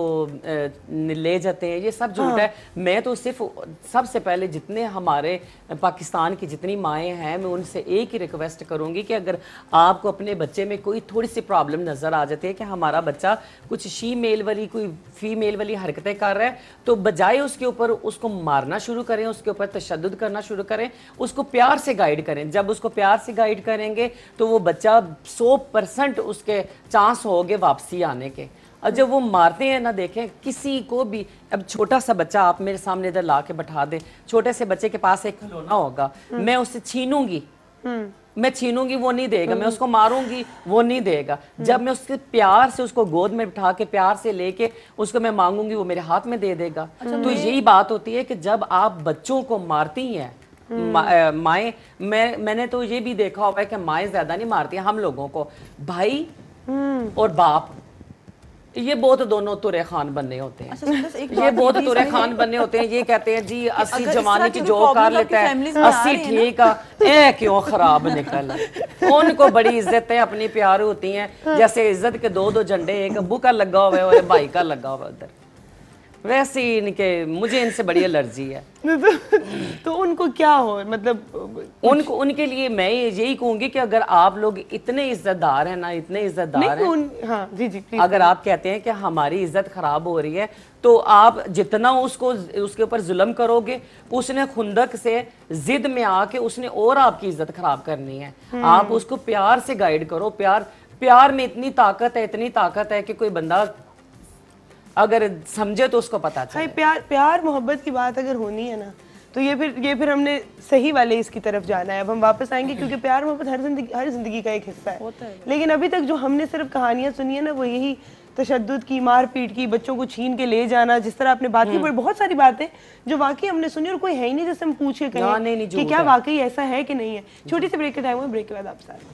S3: ले जाते हैं, ये सब झूठ है। मैं तो सिर्फ सबसे पहले जितने हमारे पाकिस्तान की जितनी माएँ हैं, मैं उनसे एक ही रिक्वेस्ट करूंगी कि अगर आपको अपने बच्चे में कोई थोड़ी सी प्रॉब्लम नजर आ जाती है कि हमारा बच्चा कुछ शी-मेल वाली कोई फीमेल वाली हरकतें कर रहा है, तो बजाय उसके ऊपर उसको मारना शुरू करें, उसके ऊपर तशद्दुद करना शुरू करें, उसको प्यार से गाइड करें। जब उसको प्यार से गाइड करेंगे तो वो बच्चा 100% उसके चांस होंगे वापसी आने के। और जब वो मारते हैं ना, देखें किसी को भी, अब छोटा सा बच्चा आप मेरे सामने इधर ला के बैठा दे, छोटे से बच्चे के पास एक खिलौना होगा, मैं उससे छीनूंगी, मैं छीनूंगी, वो नहीं देगा, मैं उसको मारूंगी, वो नहीं देगा। जब मैं उसके प्यार से उसको गोद में बिठा के प्यार से लेके उसको मैं मांगूंगी, वो मेरे हाथ में दे देगा। तो यही बात होती है कि जब आप बच्चों को मारती हैं माएँ, मैंने तो ये भी देखा हुआ है कि माएँ ज्यादा नहीं मारती हैं हम लोगों को, भाई और बाप, ये बहुत दोनों तुरे खान बनने होते हैं। ये बहुत तुरे खान बनने होते हैं। ये कहते हैं जी 80 जवानी की जो कर लेता है 80 ठीक है, क्यों खराब निकल। उनको बड़ी इज्जत है, अपनी प्यार होती हैं, जैसे इज्जत के 2 झंडे, एक अब्बू का लगा हुआ है और भाई का लगा हुआ उधर, वैसे ही इनके, मुझे इनसे बड़ी एलर्जी है।
S2: तो उनको क्या हो, मतलब
S3: उनके लिए मैं यही कहूंगी कि अगर आप लोग इतने इज्जतदार हैं ना, इतने इज्जतदार हैं,
S2: हाँ जी जी,
S3: अगर आप कहते हैं कि हमारी इज्जत खराब हो रही है, तो आप जितना उसके ऊपर जुल्म करोगे, उसने खुंदक से जिद में आके उसने और आपकी इज्जत खराब करनी है। आप उसको प्यार से गाइड करो। प्यार में इतनी ताकत है कि कोई बंदा अगर समझे तो उसको पता चले।
S2: प्यार मोहब्बत की बात अगर होनी है ना, तो ये फिर हमने सही वाले इसकी तरफ जाना है। अब हम वापस आएंगे, क्योंकि प्यार मोहब्बत हर जिंदगी का एक हिस्सा है। लेकिन अभी तक जो हमने सिर्फ कहानियां सुनी है ना, वो यही तशद्दुद की, मारपीट की, बच्चों को छीन के ले जाना, जिस तरह आपने बात की, पर बहुत सारी बातें जो वाकई हमने सुनी और कोई है ही नहीं जिससे हम पूछ के कहें कि क्या वाकई ऐसा है कि नहीं है। छोटी सी ब्रेक का टाइम है, ब्रेक के बाद आप साथ।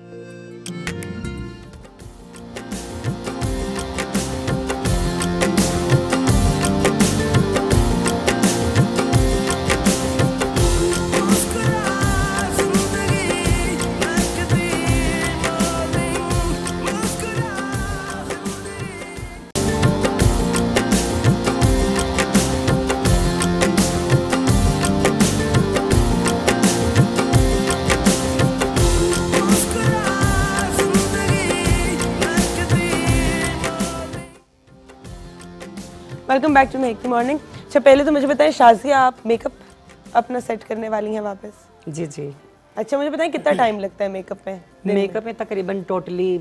S2: Welcome back to Mehakti morning. अच्छा, पहले तो मुझे बताएं शाज़िया, आप मेकअप अपना सेट करने वाली हैं वापस?
S3: जी जी।
S2: अच्छा, मुझे बताएं कितना टाइम लगता है मेकअप में?
S3: मेकअप में तकरीबन टोटली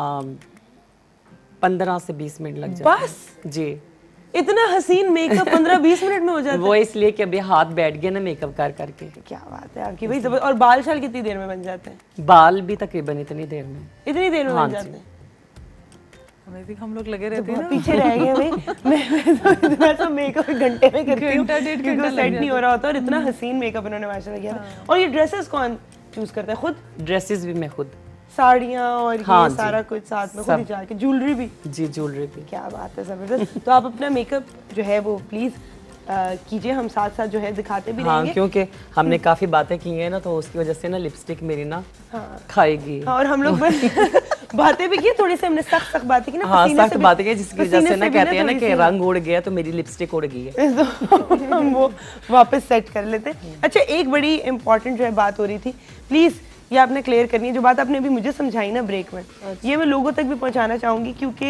S3: 15 से 20 मिनट लग जाते हैं।
S2: बस
S3: जी।
S2: इतना हसीन मेकअप 15-20 मिनट में हो जाता है?
S3: वो इसलिए कि अभी हाथ बैठ गए ना मेकअप कर करके।
S2: क्या बात है आपकी भाई, जबरदस्त। और बाल शाल कितनी देर में बन जाते हैं?
S3: बाल भी तकरीबन इतनी देर में
S2: बन जाते हैं।
S5: हमें भी हम लोग लगे रहते हैं,
S2: पीछे रह गए भाई। मैं तो मेकअप घंटे में करती हूँ, क्योंकि सेट नहीं हो रहा होता। और इतना हसीन मेकअप इन्होंने माशाल्लाह किया। और ये ड्रेसेस कौन चूज करता है? खुद?
S3: ड्रेसेस भी मैं खुद,
S2: साड़ियाँ और
S3: हाँ
S2: ये सारा कुछ साथ में खुद ही जाके, ज्वेलरी भी?
S3: जी, ज्वेलरी भी।
S2: क्या बात है, जबरदस्त। तो आप अपना मेकअप जो है वो प्लीज कीजिए, हम साथ साथ जो है दिखाते भी रहेंगे।
S3: क्योंकि हमने काफी बातें की हैं ना, तो उसकी वजह से ना लिपस्टिक मेरी ना खाएगी।
S2: और हम लोग बातें भी की थोड़ी सी, हमने सख्त बातें की ना।
S3: हाँ, सख्त बातें की, जिसकी वजह से ना कहते हैं ना कि रंग उड़ गया तो मेरी लिपस्टिक उड़ गई है।
S2: तो हम वो वापस सेट कर लेते हैं। अच्छा, एक बड़ी इंपॉर्टेंट जो है बात हो रही थी, प्लीज ये आपने क्लियर करनी है। जो बात आपने अभी मुझे समझाई ना ब्रेक में, ये मैं लोगों तक भी पहुंचाना चाहूँगी, क्योंकि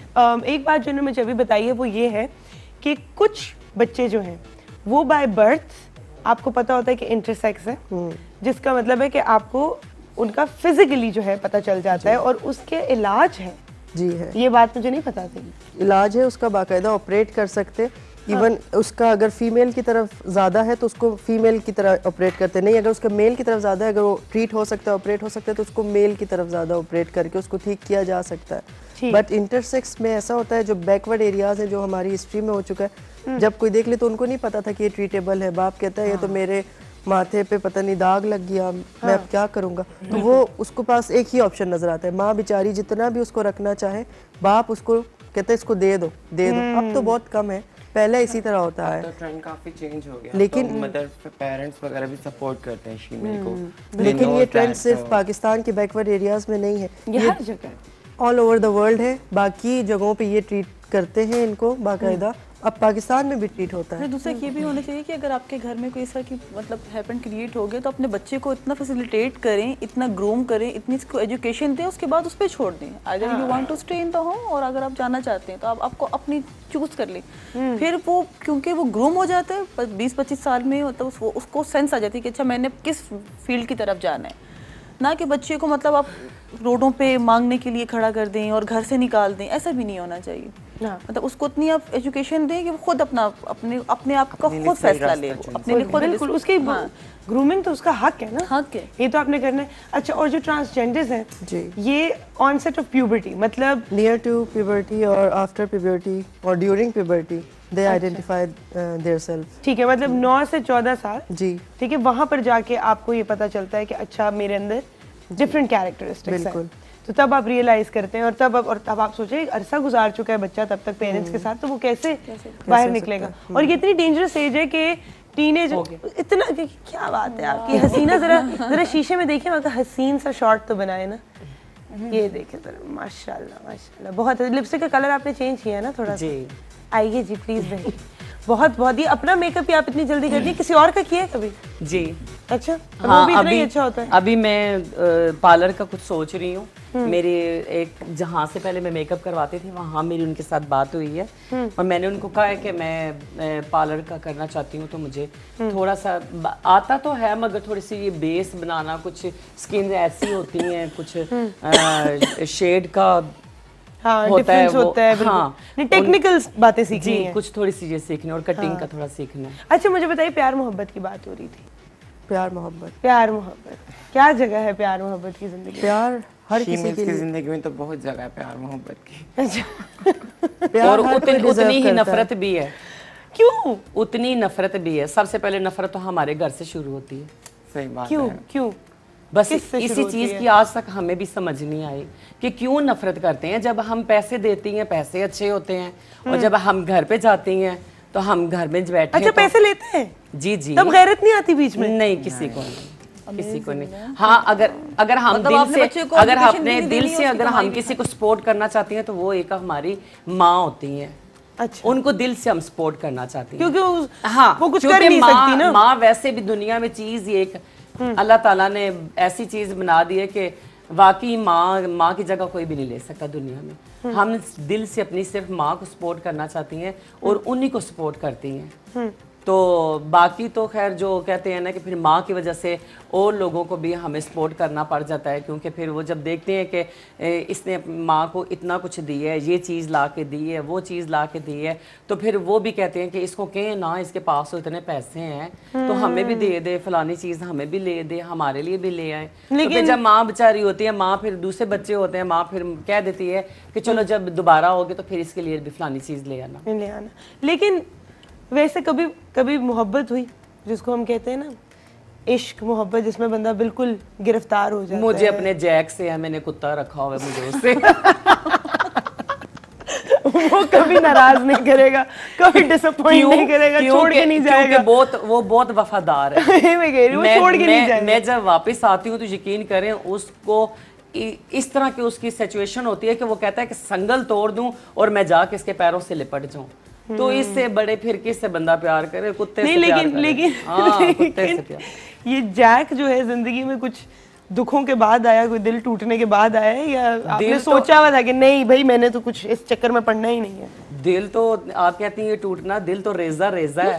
S2: एक बात जो मुझे अभी बताई है वो ये है कि कुछ बच्चे जो हैं वो बाय बर्थ आपको पता होता है कि इंटरसेक्स है, जिसका मतलब है कि आपको उनका फिजिकली जो है पता चल जाता है और उसके इलाज है।
S4: जी है,
S2: ये बात मुझे नहीं पता थी।
S4: इलाज है उसका, बाकायदा ऑपरेट कर सकते। इवन उसका अगर फीमेल की तरफ ज़्यादा है तो उसको फीमेल की तरह ऑपरेट करते नहीं, अगर उसका मेल की तरफ ज़्यादा है, अगर वो ट्रीट हो सकता है, ऑपरेट हो सकता है, तो उसको मेल की तरफ ज़्यादा ऑपरेट करके उसको ठीक किया जा सकता है। बट इंटरसेक्स में ऐसा होता है, जो बैकवर्ड एरियाज हैं, जो हमारी हिस्ट्री में हो चुका है, जब कोई देख ले तो उनको नहीं पता था कि ये ट्रीटेबल है। बाप कहता है ये तो मेरे माथे पे पता नहीं दाग लग गया, मैं अब क्या करूँगा। तो वो उसको पास एक ही ऑप्शन नजर आता है, माँ बेचारी जितना भी उसको रखना चाहे, बाप उसको कहता है इसको दे दो दे दो। अब तो बहुत कम है, पहले इसी तरह होता है।
S6: तो ट्रेंड काफी चेंज हो गया,
S4: लेकिन
S6: तो मदर पेरेंट्स वगैरह भी सपोर्ट करते हैं फीमेल को।
S4: लेकिन ये ट्रेंड सिर्फ पाकिस्तान के बैकवर्ड एरियाज में नहीं है, ये
S2: हर जगह
S4: ऑल ओवर द वर्ल्ड है। बाकी जगहों पे ये ट्रीट करते हैं इनको बाकायदा, अब पाकिस्तान में भी ट्रीट होता है।
S5: दूसरा ये भी होना चाहिए कि अगर आपके घर में कोई ऐसा की मतलब हैपन क्रिएट हो गया, तो अपने बच्चे को इतना फैसिलिटेट करें, इतना ग्रूम करें, इतनी इसको एजुकेशन दें, उसके बाद उस पर छोड़ दें। अगर you want to stay in the home, और अगर आप जाना चाहते हैं तो आप आपको अपनी चूज कर लें। फिर वो क्योंकि वो ग्रूम हो जाता है 20-25 साल में, मतलब उसको सेंस आ जाती है कि अच्छा मैंने किस फील्ड की तरफ जाना है, ना कि बच्चे को मतलब आप रोडों पे मांगने के लिए खड़ा कर दें और घर से निकाल दें। ऐसा भी नहीं होना चाहिए। मतलब उसको इतनी आप एजुकेशन दें कि वो खुद अपने आप का खुद फैसला ले, अपने लिए खुद।
S2: बिल्कुल, उसकी ग्रूमिंग तो उसका हक है ना,
S5: हक है,
S2: ये तो आपने करना है। अच्छा, और जो ट्रांसजेंडर्स हैं
S4: जी,
S2: ये ऑनसेट ऑफ प्यूबर्टी, मतलब
S4: नियर टू प्यूबर्टी और आफ्टर प्यूबर्टी और during puberty they identify their self.
S2: ठीक है, मतलब 9 से 14 साल,
S4: जी
S2: ठीक है, वहाँ पर जाके आपको ये पता चलता है कि अच्छा मेरे अंदर डिफरेंट कैरेक्टरिस्टिक्स हैं। तो तब आप रियलाइज करते हैं, और तब आप सोचे अरसा गुजार चुका है बच्चा तब तक पेरेंट्स के साथ, तो वो कैसे बाहर निकलेगा। और ये इतनी डेंजरस एज है कि टीनेज इतना, क्या बात है आपकी हसीना, जरा शीशे में देखिए, मतलब हसीन सा शॉट तो बनाए ना, ये देखें जरा, माशाल्लाह माशाल्लाह। बहुत लिपस्टिक का कलर आपने चेंज किया है ना थोड़ा सा। आइए जी प्लीज बैठिए। बहुत बहुत, ये अपना मेकअप आप इतनी जल्दी कर दिए, किसी और का किया है कभी?
S3: जी
S2: अच्छा,
S3: हाँ,
S2: वो भी इतना ही अच्छा होता है।
S3: अभी मैं पार्लर का कुछ सोच रही हूँ। मेरी एक जहाँ से पहले मैं मेकअप करवाती थी, वहाँ मेरी उनके साथ बात हुई है और मैंने उनको कहा है कि मैं पार्लर का करना चाहती हूँ, तो मुझे थोड़ा सा आता तो है, मगर थोड़ी सी ये बेस बनाना, कुछ स्किन ऐसी होती हैं, कुछ शेड का होता है, हाँ,
S2: टेक्निकल बातें सीखनी है,
S3: कुछ थोड़ी चीजें सीखनी और कटिंग का थोड़ा सीखना है।
S2: अच्छा, मुझे बताइए, प्यार मोहब्बत की बात हो रही थी।
S4: प्यार मोहब्बत
S2: क्या जगह है प्यार मोहब्बत की जिंदगी?
S4: प्यार हर किसी की
S6: जिंदगी में तो बहुत जगह है प्यार मोहब्बत की।
S2: अच्छा,
S3: और उतनी ही नफरत भी है।
S2: क्यों?
S3: उतनी नफरत भी है। सबसे पहले नफरत तो हमारे घर से शुरू होती है।
S6: सही बात है।
S2: क्यों?
S3: बस इसी चीज की आज तक हमें भी समझ नहीं आई कि क्यों नफरत करते हैं। जब हम पैसे देती हैं, पैसे अच्छे होते हैं, और जब हम घर पे जाती हैं तो हम घर में बैठे।
S2: अच्छा, पैसे लेते हैं?
S3: जी जी।
S2: तब गैरत नहीं आती बीच में?
S3: नहीं, किसी को नहीं। हाँ, अगर हम दिल से, अगर अपने दिल से अगर हम किसी को सपोर्ट करना चाहते हैं, तो वो एक हमारी माँ होती है।
S2: अच्छा,
S3: उनको दिल से हम सपोर्ट करना चाहते हैं,
S2: क्योंकि
S3: हाँ,
S2: वो कुछ कर नहीं सकती ना।
S3: माँ वैसे भी दुनिया में चीज एक अल्लाह ताला ने ऐसी चीज बना दी है कि वाकई माँ की जगह कोई भी नहीं ले सकता दुनिया में। हम दिल से अपनी सिर्फ माँ को सपोर्ट करना चाहती हैं और उन्हीं को सपोर्ट करती हैं। तो बाकी तो खैर जो कहते हैं ना कि फिर माँ की वजह से और लोगों को भी हमें सपोर्ट करना पड़ जाता है, क्योंकि फिर वो जब देखते हैं कि इसने माँ को इतना कुछ दी है, ये चीज़ ला के दी है, वो चीज़ ला के दी है, तो फिर वो भी कहते हैं कि इसको कहें ना, इसके पास तो इतने पैसे हैं तो हमें भी दे दे, फलानी चीज़ हमें भी ले दे, हमारे लिए भी ले आए। तो फिर जब माँ बेचारी होती है, माँ फिर दूसरे बच्चे होते हैं, माँ फिर कह देती है कि चलो जब दोबारा होगे तो फिर इसके लिए भी फलानी चीज़ ले आना।
S2: लेकिन वैसे कभी मोहब्बत हुई जिसको हम कहते हैं ना इश्क मोहब्बत, जिसमें बंदा बिल्कुल गिरफ्तार हो जाता है?
S3: मुझे अपने जैक से है, मैंने कुत्ता रखा हुआ है मुझे उससे।
S2: वो कभी नाराज नहीं करेगा, कभी डिसअपॉइंट नहीं करेगा, छोड़ के नहीं जाएगा।
S3: वो बहुत वफादार है।
S2: मैं कह रही हूँ, वो छोड़ के नहीं जाएगा।
S3: मैं जब वापस आती हूँ तो यकीन करें उसको इस तरह की उसकी सिचुएशन होती है कि वो कहता है कि संगल तोड़ दूं और मैं जाके इसके पैरों से लिपट जाऊं। तो इससे बड़े फिर किससे बंदा प्यार करे? कुत्ते से प्यार करे।
S2: लेकिन
S3: कुत्ते से प्यार।
S2: ये जैक जो है जिंदगी में कुछ दुखों के बाद आया, कोई दिल टूटने के बाद आया है, या आपने सोचा हुआ था कि नहीं भाई मैंने तो कुछ इस चक्कर में पड़ना ही नहीं है?
S3: दिल तो आप कहती हैं ये टूटना, दिल तो रेजा रेजा है।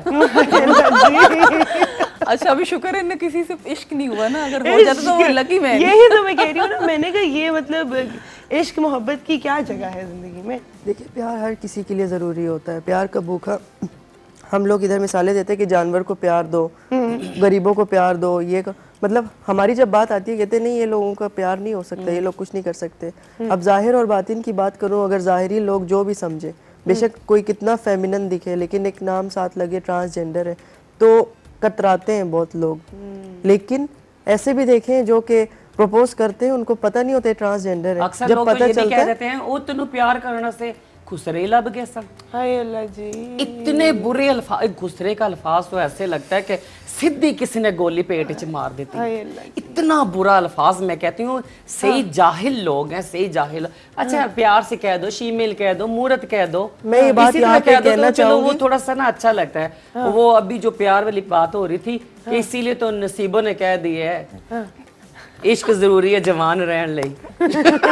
S5: अच्छा अभी शुक्र है इन्हें किसी से इश्क नहीं हुआ ना, अगर हो जाता तो वो लकी मैं।
S2: यही तो मैं कह रही हूँ ना, मैंने कहा ये मतलब इश्क मोहब्बत की क्या जगह है जिंदगी में?
S4: देखिए प्यार हर किसी के लिए ज़रूरी होता है। प्यार का भूखा, हम लोग इधर मिसालें देते हैं कि जानवर को प्यार दो, गरीबों को प्यार दो, ये मतलब हमारी जब बात आती है कहते नहीं ये लोगों का प्यार नहीं हो सकता, ये लोग कुछ नहीं कर सकते। अब जाहिर और बातिन की बात करूँ, अगर ज़ाहिरी लोग जो भी समझे, बेशक कोई कितना फेमिनन दिखे लेकिन एक नाम साथ लगे ट्रांसजेंडर है तो कतराते हैं बहुत लोग। लेकिन ऐसे भी देखें जो कि प्रपोज करते हैं उनको पता नहीं होता ट्रांसजेंडर है,
S3: अक्सर लोग तो ये भी कह देते हैं ओ तेनू प्यार करने से खुसरे लब गए सन।
S2: हाय अल्लाह जी,
S3: इतने बुरे अल्फाज, खुसरे का अल्फाज तो ऐसे लगता है कि सीधी किसी ने गोली पेट च मार देती है। इतना बुरा अल्फाज, मैं कहती हूँ सही जाहिल लोग हैं, सही जाहिल। अच्छा प्यार से कह दो, शीमेल कह दो, मूरत कह दो,
S4: मैं ये बात यहाँ पे कहना चाहूंगी,
S3: वो थोड़ा सा ना अच्छा लगता है। वो अभी जो प्यार वाली बात हो रही थी कि इसीलिए तो नसीबों ने कह दिया है इश्क जरूरी है जवान रहने लई।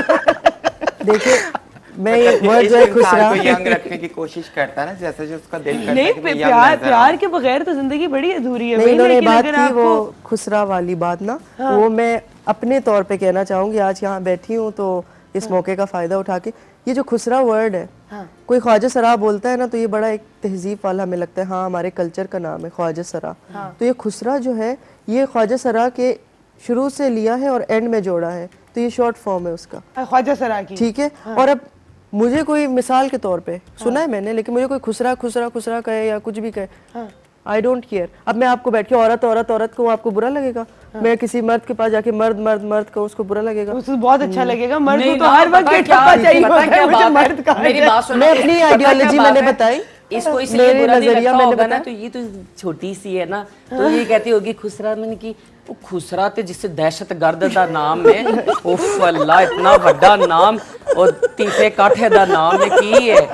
S4: देखिए मैं ये वर्ड जो है खुसरा
S6: को यंग रखने की कोशिश करता है ना, जैसे जो उसका दिल करता है कि
S2: नहीं, प्यार के बगैर तो जिंदगी बड़ी अधूरी है।
S4: इन्होंने बात की वो खुसरा वाली बात ना, वो मैं अपने तौर पे कहना चाहूंगी। आज यहाँ बैठी हूँ तो इस मौके का फायदा उठा के, ये जो खुसरा वर्ड है, कोई ख्वाजा सरा बोलता है ना तो ये बड़ा एक तहजीब वाला हमें लगता है, हाँ हमारे कल्चर का नाम है ख्वाजा सरा। तो ये खुसरा जो है ये ख्वाजा सरा के शुरू से लिया है और एंड में जोड़ा है, तो ये शॉर्ट फॉर्म है उसका,
S2: ख्वाजा सरा की।
S4: ठीक है। और अब मुझे कोई मिसाल के तौर पे सुना है मैंने, लेकिन मुझे कोई खुसरा खुसरा खुसरा कहे या कुछ भी कहे, आई डोंट केयर। अब मैं आपको बैठ के औरत औरत औरत को आपको बुरा लगेगा, मैं किसी मर्द के पास जाके मर्द मर्द मर्द को उसको बुरा लगेगा,
S2: उसको बहुत अच्छा लगेगा। मर्द को तो हर वक्त चाहिए मर्द का।
S3: मेरी बात सुनो,
S4: मैं अपनी आइडियोलॉजी मैंने बताई,
S3: इसको इसलिए बुरा नहीं लगता होगा ना, तो ये तो छोटी सी है ना, तो ये कहती होगी खुसरा, मैंने की वो खुसरा ते जिसे दहशतगर्द दा नाम है, उफ अल्लाह इतना बड़ा नाम और तीसरे काठे दा नाम है की है।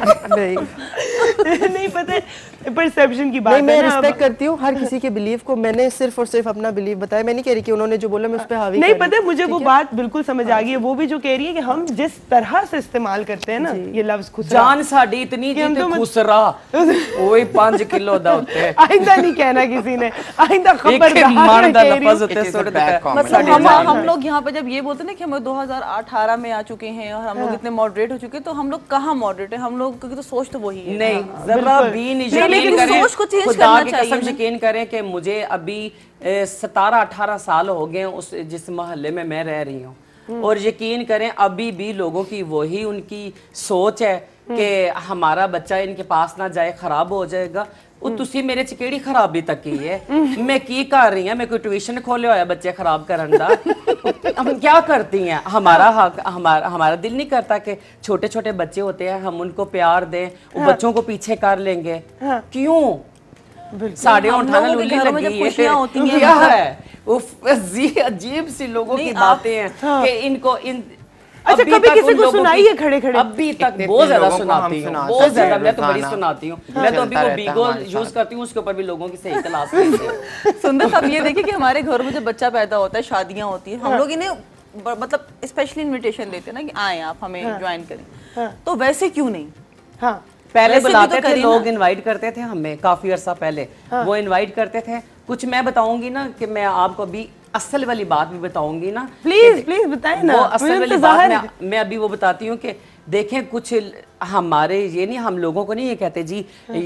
S2: नहीं पता है, परसेप्शन की बात
S4: नहीं, मैं
S2: है ना।
S4: रिस्पेक्ट करती हूँ हर किसी के बिलीफ को, मैंने सिर्फ और सिर्फ अपना बिलीफ बताया, मैं नहीं कह रही कि उन्होंने जो बोला मैं उस पर हावी
S2: नहीं पता है, मुझे वो बात बिल्कुल समझ आ गई है। वो भी जो कह रही है कि हम जिस तरह से इस्तेमाल करते हैं ना ये लफ्ज खुसरा,
S3: जान साडी इतनी जी ते खुसरा ओए 5 किलो दा होते हैं।
S2: आइंदा नहीं कहना किसी ने, आइंदा खबरदार
S3: मार दा लफ्ज होते सुट
S5: मतलब हम लोग यहाँ पे जब ये बोलते हैं ना कि हम 2018 में आ चुके हैं और हम लोग इतने मॉडरेट हो चुके हैं, तो हम लोग कहाँ मॉडरेट है, हम लोग की तो सोच तो वही है।
S3: नहीं जरा भी नहीं,
S5: लेकिन सोच को चेंज
S3: खुदा
S5: करना
S3: की
S5: चाहिए।
S3: कसम यकीन करें कि मुझे अभी 17-18 साल हो गए उस जिस मोहल्ले में मैं रह रही हूँ, और यकीन करें अभी भी लोगों की वही उनकी सोच है कि हमारा बच्चा इनके पास ना जाए, खराब हो जाएगा। तुसी मेरे च केड़ी खराबी तक की है, मैं की कर रही हूँ, मैं कोई ट्यूशन खोले होया बच्चे खराब करन दा, हम क्या करती हैं? हमारा हक, हमारा दिल नहीं करता कि छोटे छोटे बच्चे होते हैं हम उनको प्यार दें, वो बच्चों को पीछे कर लेंगे, क्यों? साढ़े उठाना लुल्ली लगी है, क्या है? अजीब सी लोगों की बातें हैं कि इनको इन
S2: अच्छा कभी किसी को सुनाई है खड़े खड़े?
S3: अभी तक बहुत ज्यादा सुनाती हूँ, बहुत ज्यादा, मैं तो बड़ी सुनाती हूँ। मैं तो अभी वो बीगो यूज करती हूँ, उसके ऊपर भी लोगों की सही क्लास लेते हैं।
S5: सुंदर साहब ये देखिए कि हमारे घरों में जब बच्चा पैदा होता है, शादियां होती है, हम लोग इन्हें मतलब स्पेशली इनविटेशन देते हैं ना कि आए आप हमें ज्वाइन करें, तो वैसे क्यों नहीं?
S2: हाँ
S3: पहले बुलाते थे लोग, इनवाइट करते थे हमें, काफी अरसा पहले वो इनवाइट करते थे। कुछ मैं बताऊंगी ना कि मैं आपको अभी असल वाली बात भी बताऊंगी ना,
S2: प्लीज प्लीज बताएं ना,
S3: वो असल वाली बात मैं अभी वो बताती हूँ कि देखें कुछ हमारे ये नहीं, हम लोगों को नहीं ये कहते जी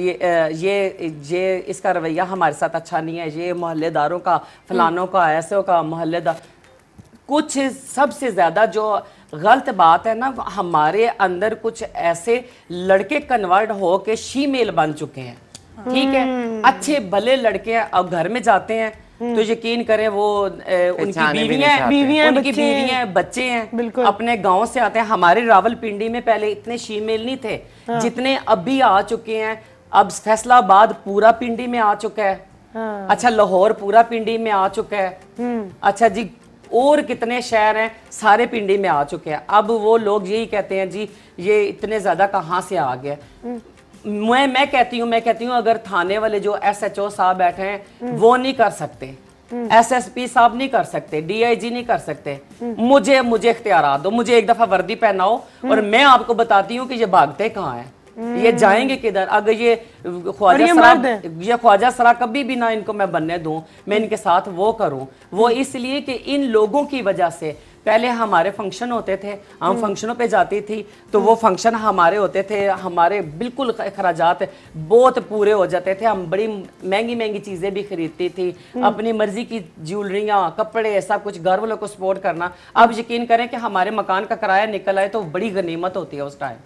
S3: ये इसका रवैया हमारे साथ अच्छा नहीं है, ये मोहल्लेदारों का फलानों का ऐसे का मोहल्लेदार, कुछ सबसे ज्यादा जो गलत बात है ना, हमारे अंदर कुछ ऐसे लड़के कन्वर्ट हो के शीमेल बन चुके हैं, ठीक है, अच्छे भले लड़के हैं, अब घर में जाते हैं तो यकीन करें वो उनकी बीवियां बच्चे हैं, अपने गांव से आते हैं। हमारे रावलपिंडी में पहले इतने शीमेल नहीं थे जितने अभी आ चुके हैं। अब फैसलाबाद पूरा पिंडी में आ चुका है, अच्छा लाहौर पूरा पिंडी में आ चुका है, अच्छा जी और कितने शहर हैं सारे पिंडी में आ चुके हैं। अब वो लोग यही कहते हैं जी ये इतने ज्यादा कहाँ से आ गए। मैं कहती हूँ अगर थाने वाले जो SHO साहब बैठे हैं वो नहीं कर सकते, SSP साहब नहीं कर सकते, DIG नहीं कर सकते, मुझे इख्तियारात दो, मुझे एक दफा वर्दी पहनाओ और मैं आपको बताती हूँ कि ये भागते कहाँ हैं, ये जाएंगे किधर। अगर ये ख्वाजा सरा कभी भी ना इनको मैं बनने दूं, मैं इनके साथ वो करूं, वो इसलिए कि इन लोगों की वजह से पहले हमारे फंक्शन होते थे, हम फंक्शनों पे जाती थी तो वो फंक्शन हमारे होते थे, हमारे बिल्कुल खराजात बहुत पूरे हो जाते थे, हम बड़ी महंगी महंगी चीज़ें भी खरीदती थी, अपनी मर्जी की ज्वेलरियाँ, कपड़े, सब कुछ घर वालों को सपोर्ट करना। अब यकीन करें कि हमारे मकान का किराया निकल आए तो बड़ी गनीमत होती है उस टाइम,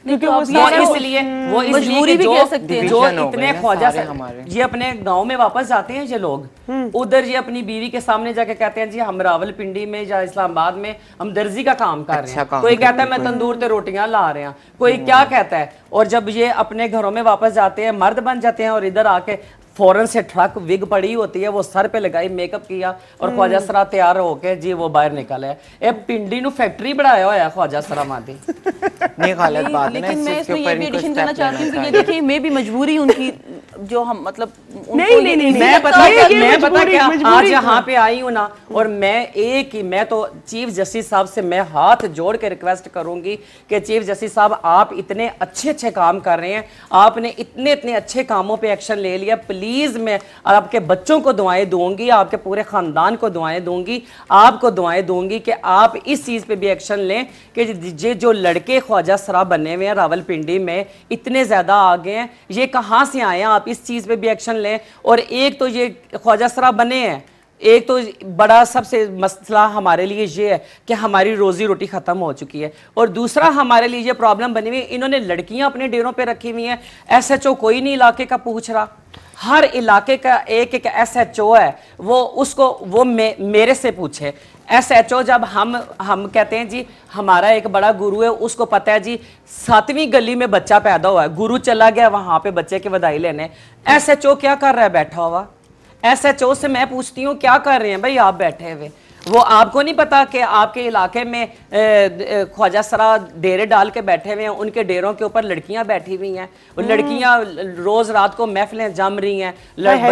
S3: वो इसलिए जो इतने ख्वाजा ये अपने गाँव में वापस जाते हैं, ये लोग उधर ये अपनी बीवी के सामने जाके कहते हैं जी हम रावलपिंडी में या इस्लामाबाद में हम दर्जी का काम कर रहे हैं, कोई कहता है मैं तंदूर से रोटियां ला रहे हैं, कोई क्या कहता है। और जब ये अपने घरों में वापस जाते हैं, मर्द बन जाते हैं और इधर आके फौरन से ट्रक विग पड़ी होती है, वो सर पे लगाई, मेकअप किया और ख्वाजा सरा तैयार होके जी वो बाहर निकल है। ए पिंडी नु फैक्ट्री बनाया हुआ है ख्वाजा सरा मादी।
S6: नहीं गलत बात है,
S5: लेकिन मैं इसमें ये भी एडिशन करना चाहती हूँ कि ये देखिए मैं भी मजबूरी उनकी जो हम मतलब
S2: नहीं
S3: मैं पता क्या आज यहाँ पे आई हूँ ना, और मैं तो चीफ जस्टिस साहब से मैं हाथ जोड़ के रिक्वेस्ट करूंगी कि चीफ जस्टिस साहब आप इतने अच्छे काम कर रहे हैं, आपने इतने अच्छे कामों पे एक्शन ले लिया, प्लीज मैं आपके बच्चों को दुआएं दूंगी, आपके पूरे खानदान को दुआएं दूंगी, आपको दुआएं दूंगी कि आप इस चीज पे भी एक्शन लें कि जो लड़के ख्वाजा सरा बने हुए हैं रावलपिंडी में इतने ज्यादा आ गए हैं, ये कहाँ से आए हैं, आप इस चीज पे भी एक्शन लें। और एक तो ये ख्वाजा सरा बने हैं, एक तो बड़ा सबसे मसला हमारे लिए ये है कि हमारी रोजी रोटी खत्म हो चुकी है, और दूसरा हमारे लिए ये प्रॉब्लम बनी हुई, इन्होंने लड़कियां अपने डेरों पे रखी हुई हैं, SHO कोई नहीं इलाके का पूछ रहा, हर इलाके का एक SHO है, वो मेरे से पूछे। SHO जब हम कहते हैं जी हमारा एक बड़ा गुरु है, उसको पता है जी 7वीं गली में बच्चा पैदा हुआ है, गुरु चला गया वहां पे बच्चे की बधाई लेने, SHO क्या कर रहा है बैठा हुआ? SHO से मैं पूछती हूँ क्या कर रहे हैं भाई आप बैठे हुए? वो आपको नहीं पता कि आपके इलाके में ख्वाजा सरा डेरे डाल के बैठे हुए हैं, उनके डेरों के ऊपर लड़कियां बैठी हुई हैं, और लड़कियां रोज रात को महफिलें जम रही हैं।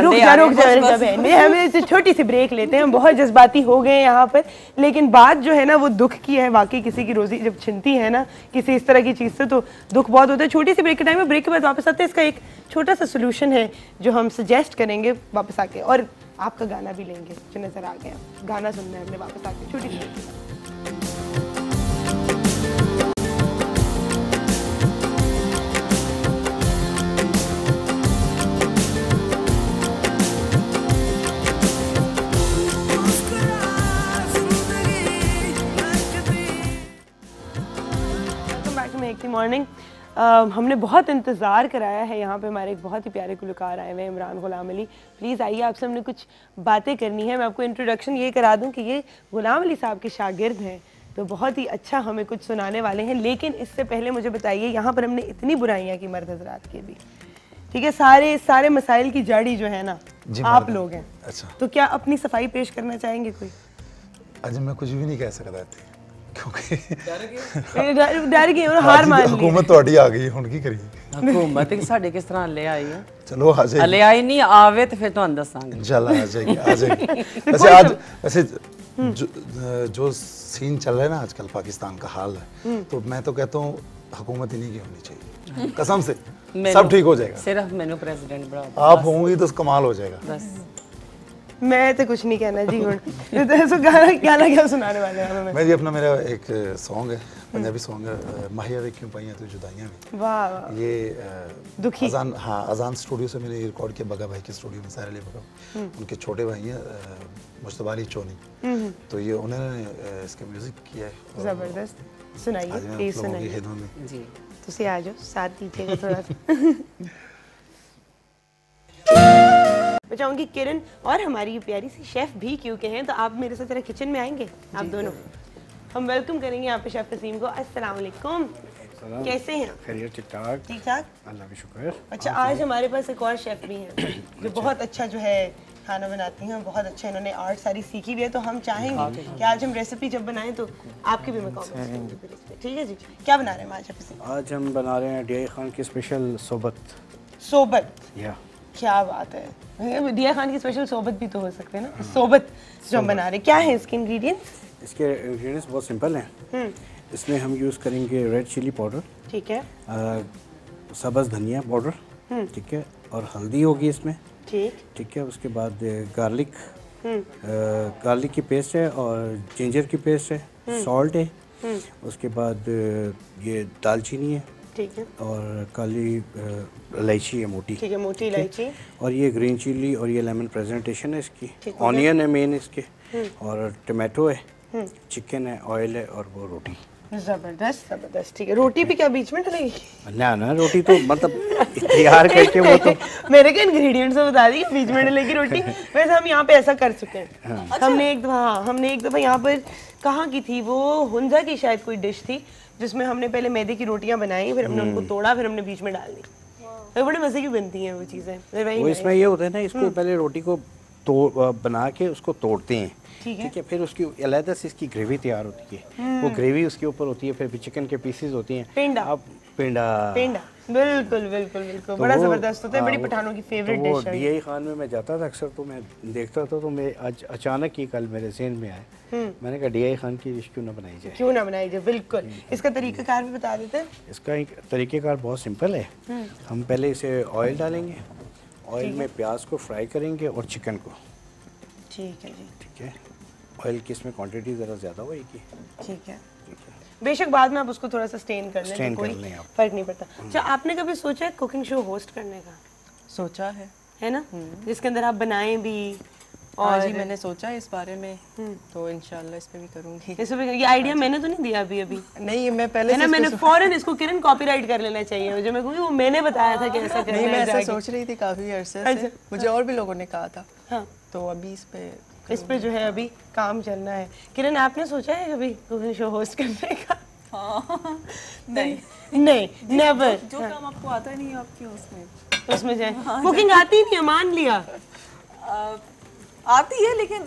S2: हमें छोटी सी ब्रेक लेते हैं, बहुत जज्बाती हो गए यहाँ पर, लेकिन बात जो है ना वो दुख की है। वाकई किसी की रोजी जब छिनती है ना किसी इस तरह की चीज़ से तो दुख बहुत होता है। छोटी सी ब्रेक के टाइम में, ब्रेक के बाद वापस आते हैं, इसका एक छोटा सा सोल्यूशन है जो हम सजेस्ट करेंगे वापस आके, और आपका गाना भी लेंगे जो नजर आ गया, गाना सुनना है हमने वापस आके छोटी सी। Welcome back to Mehakti morning. हमने बहुत इंतज़ार कराया है, यहाँ पे हमारे एक बहुत ही प्यारे गुलकार आए हुए हैं, इमरान गुलाम अली। प्लीज़ आइए, आपसे हमने कुछ बातें करनी है। मैं आपको इंट्रोडक्शन ये करा दूँ कि ये गुलाम अली साहब के शागिर्द हैं, तो बहुत ही अच्छा हमें कुछ सुनाने वाले हैं। लेकिन इससे पहले मुझे बताइए, यहाँ पर हमने इतनी बुराइयाँ की मर्द हजरात के भी, ठीक है, सारे मसाइल की जड़ी जो है ना आप लोग हैं।
S7: अच्छा,
S2: तो क्या अपनी सफाई पेश करना चाहेंगे कोई?
S7: आज मैं कुछ भी नहीं कह सकता थी क्योंकि
S2: डर गए और हार मान ली।
S7: हुकूमत ਤੁਹਾਡੀ आ गई ਹੁਣ ਕੀ ਕਰੀਏ?
S3: हुकूमत ਸਾਡੇ किस तरह ले आई है?
S7: चलो आ जाएगी,
S3: ले आई नहीं आवे तो फिर ਤੁਹਾਨੂੰ ਦੱਸਾਂਗੇ।
S7: इंशाल्लाह आ जाएगी। वैसे आज जो सीन चल रहा है ना आजकल पाकिस्तान का हाल है, तो मैं तो कहता हूँ हुकूमत इन्हीं की होनी चाहिए, कसम से सब ठीक हो जाएगा।
S3: सिर्फ मैंने प्रेसिडेंट बना,
S7: आप होंगी तो कमाल हो जाएगा।
S3: बस
S2: मैं तो कुछ नहीं कहना जी। तो गाना क्या सुनाने वाले हैं हमें?
S7: मैं जी अपना मेरा एक सॉन्ग है, पंजाबी सॉन्ग है, माहिया वे क्यों पाइयां तो जुदाइयां भी।
S2: वाह,
S7: ये
S2: दुखी
S7: अजान, हाँ अजान स्टूडियो से मैंने रिकॉर्ड किया, बगा भाई के स्टूडियो में, सारे बगा उनके छोटे भाई हैं मुश्तबा अली चोनी, तो ये उन्होंने इसका म्यूजिक किया है।
S2: जबरदस्त, सुनाइए प्लीज सुनाइए
S3: जी।
S2: तुसी आ जाओ, साथ दीजिएगा थोड़ा सा। मैं चाहूँगी किरण और हमारी ये प्यारी सी शेफ भी क्योंकि हैं, तो आप मेरे साथ जरा किचन में आएंगे, आप दोनों। हम वेलकम करेंगे यहाँ पे शेफ वसीम को। अस्सलाम वालेकुम, कैसे हैं?
S8: खैरियत, ठीक ठाक,
S2: ठीक ठाक,
S8: अल्लाह का शुक्र।
S2: अच्छा, आज हमारे पास एक और शेफ भी हैं जो बहुत अच्छा जो है खाना बनाती हैं, बहुत अच्छा इन्होंने आर्ट सारी सीखी हुई है, तो हम चाहेंगे कि आज हम रेसिपी जब बनाएं तो आपके भी मैं कमेंट्स, ठीक है जी? क्या बना रहे हैं आज?
S8: आज हम बना रहे हैं DI खान की स्पेशल सोबत।
S2: सोबत,
S8: या
S2: क्या बात है, दिया खान की स्पेशल सोबत भी तो हो सकते हैं ना, सोबत जो हम बना रहे हैं। क्या है इसके इंग्रेडिएंट्स?
S8: इसके इंग्रेडिएंट्स बहुत सिंपल हैं। इसमें हम यूज़ करेंगे रेड चिली पाउडर,
S2: ठीक है,
S8: सब्ज़ धनिया पाउडर, ठीक है, और हल्दी होगी इसमें,
S2: ठीक
S8: है। उसके बाद गार्लिक, गार्लिक की पेस्ट है और जिंजर की पेस्ट है, सॉल्ट है, उसके बाद ये दालचीनी है,
S2: ठीक है,
S8: और काली इलायची है मोटी,
S2: ठीक है, मोटी इलायची,
S8: और ये ग्रीन चिली और ये लेमन प्रेजेंटेशन है इसकी, ऑनियन है मेन इसके, और टमाटो है, चिकन है, ऑयल है, और वो रोटी।
S2: जबरदस्त जबरदस्त, ठीक है। रोटी भी क्या बीच में डलेगी?
S8: ना रोटी तो मतलब तैयार करके वो तो
S2: मेरे के इंग्रेडिएंट्स तो बता दी बीच में डलेगी रोटी। वैसे हम यहाँ पे ऐसा कर चुके हैं। हमने एक दफ़ा यहाँ पर कहाँ की थी वो, हुंजा की शायद कोई डिश थी जिसमें हमने पहले मैदे की रोटियाँ बनाई, फिर हमने उनको तोड़ा, फिर हमने बीच में डाल दी। तो बड़े मज़े की बनती हैं वो चीज़ें।
S8: वो इसमें ये होता है ना, इसको पहले रोटी को बना के उसको तोड़ते हैं, ठीक है, फिर उसकी अलग से इसकी ग्रेवी तैयार होती है, वो ग्रेवी उसके ऊपर होती है, फिर चिकन के पीसेस होती हैं, पेंडा
S2: बिल्कुल बिल्कुल बिल्कुल, बड़ा जबरदस्त होता है, बड़ी पठानों की फेवरेट डिश है।
S8: डीआई खान में मैं जाता था अक्सर, तो मैं देखता था, तो मैं आज अचानक ही कल मेरे ज़हन में आए, मैंने कहा डीआई खान की डिश क्यों ना बनाई जाए। बिल्कुल। इसका तरीक़ाकार भी बता देते हैं? इसका एक तरीक़ेकार बहुत सिंपल है। हम पहले इसे ऑयल डालेंगे, ऑयल में प्याज को फ्राई करेंगे और चिकन को,
S2: ठीक है जी,
S8: ठीक है। ऑयल की इसमें क्वांटिटी ज़रा ज़्यादा होगी,
S2: ठीक है, बेशक बाद में आप उसको थोड़ा सा स्टेन कर लें, कोई फर्क नहीं पड़ता। अच्छा, आपने कभी सोचा है कुकिंग शो होस्ट करने का?
S4: सोचा है
S2: ना, जिसके अंदर आप बनाएं भी?
S4: और जी मैंने सोचा है इस बारे में, तो इंशाल्लाह इस पे भी करूंगी।
S2: इस पे ये आइडिया मैंने तो नहीं दिया अभी
S4: नहीं, मैं पहले
S2: है ना, मैंने फौरन इसको किरण कॉपीराइट कर लेना चाहिए मुझे, मैं कहूँगी वो मैंने बताया था कि ऐसा करना है।
S4: नहीं, मैं ऐसा सोच रही थी काफी अरसे से, मुझे और भी लोगों ने कहा था। हाँ, तो अभी इस पे जो है अभी काम चलना है। किरण, आपने सोचा है कभी कुकिंग शो होस्ट करने का? नहीं, नेवर।
S5: जो काम आपको आता नहीं है आपकी उसमें
S2: जाए, कुकिंग आती नहीं है, मान लिया
S5: आती है, लेकिन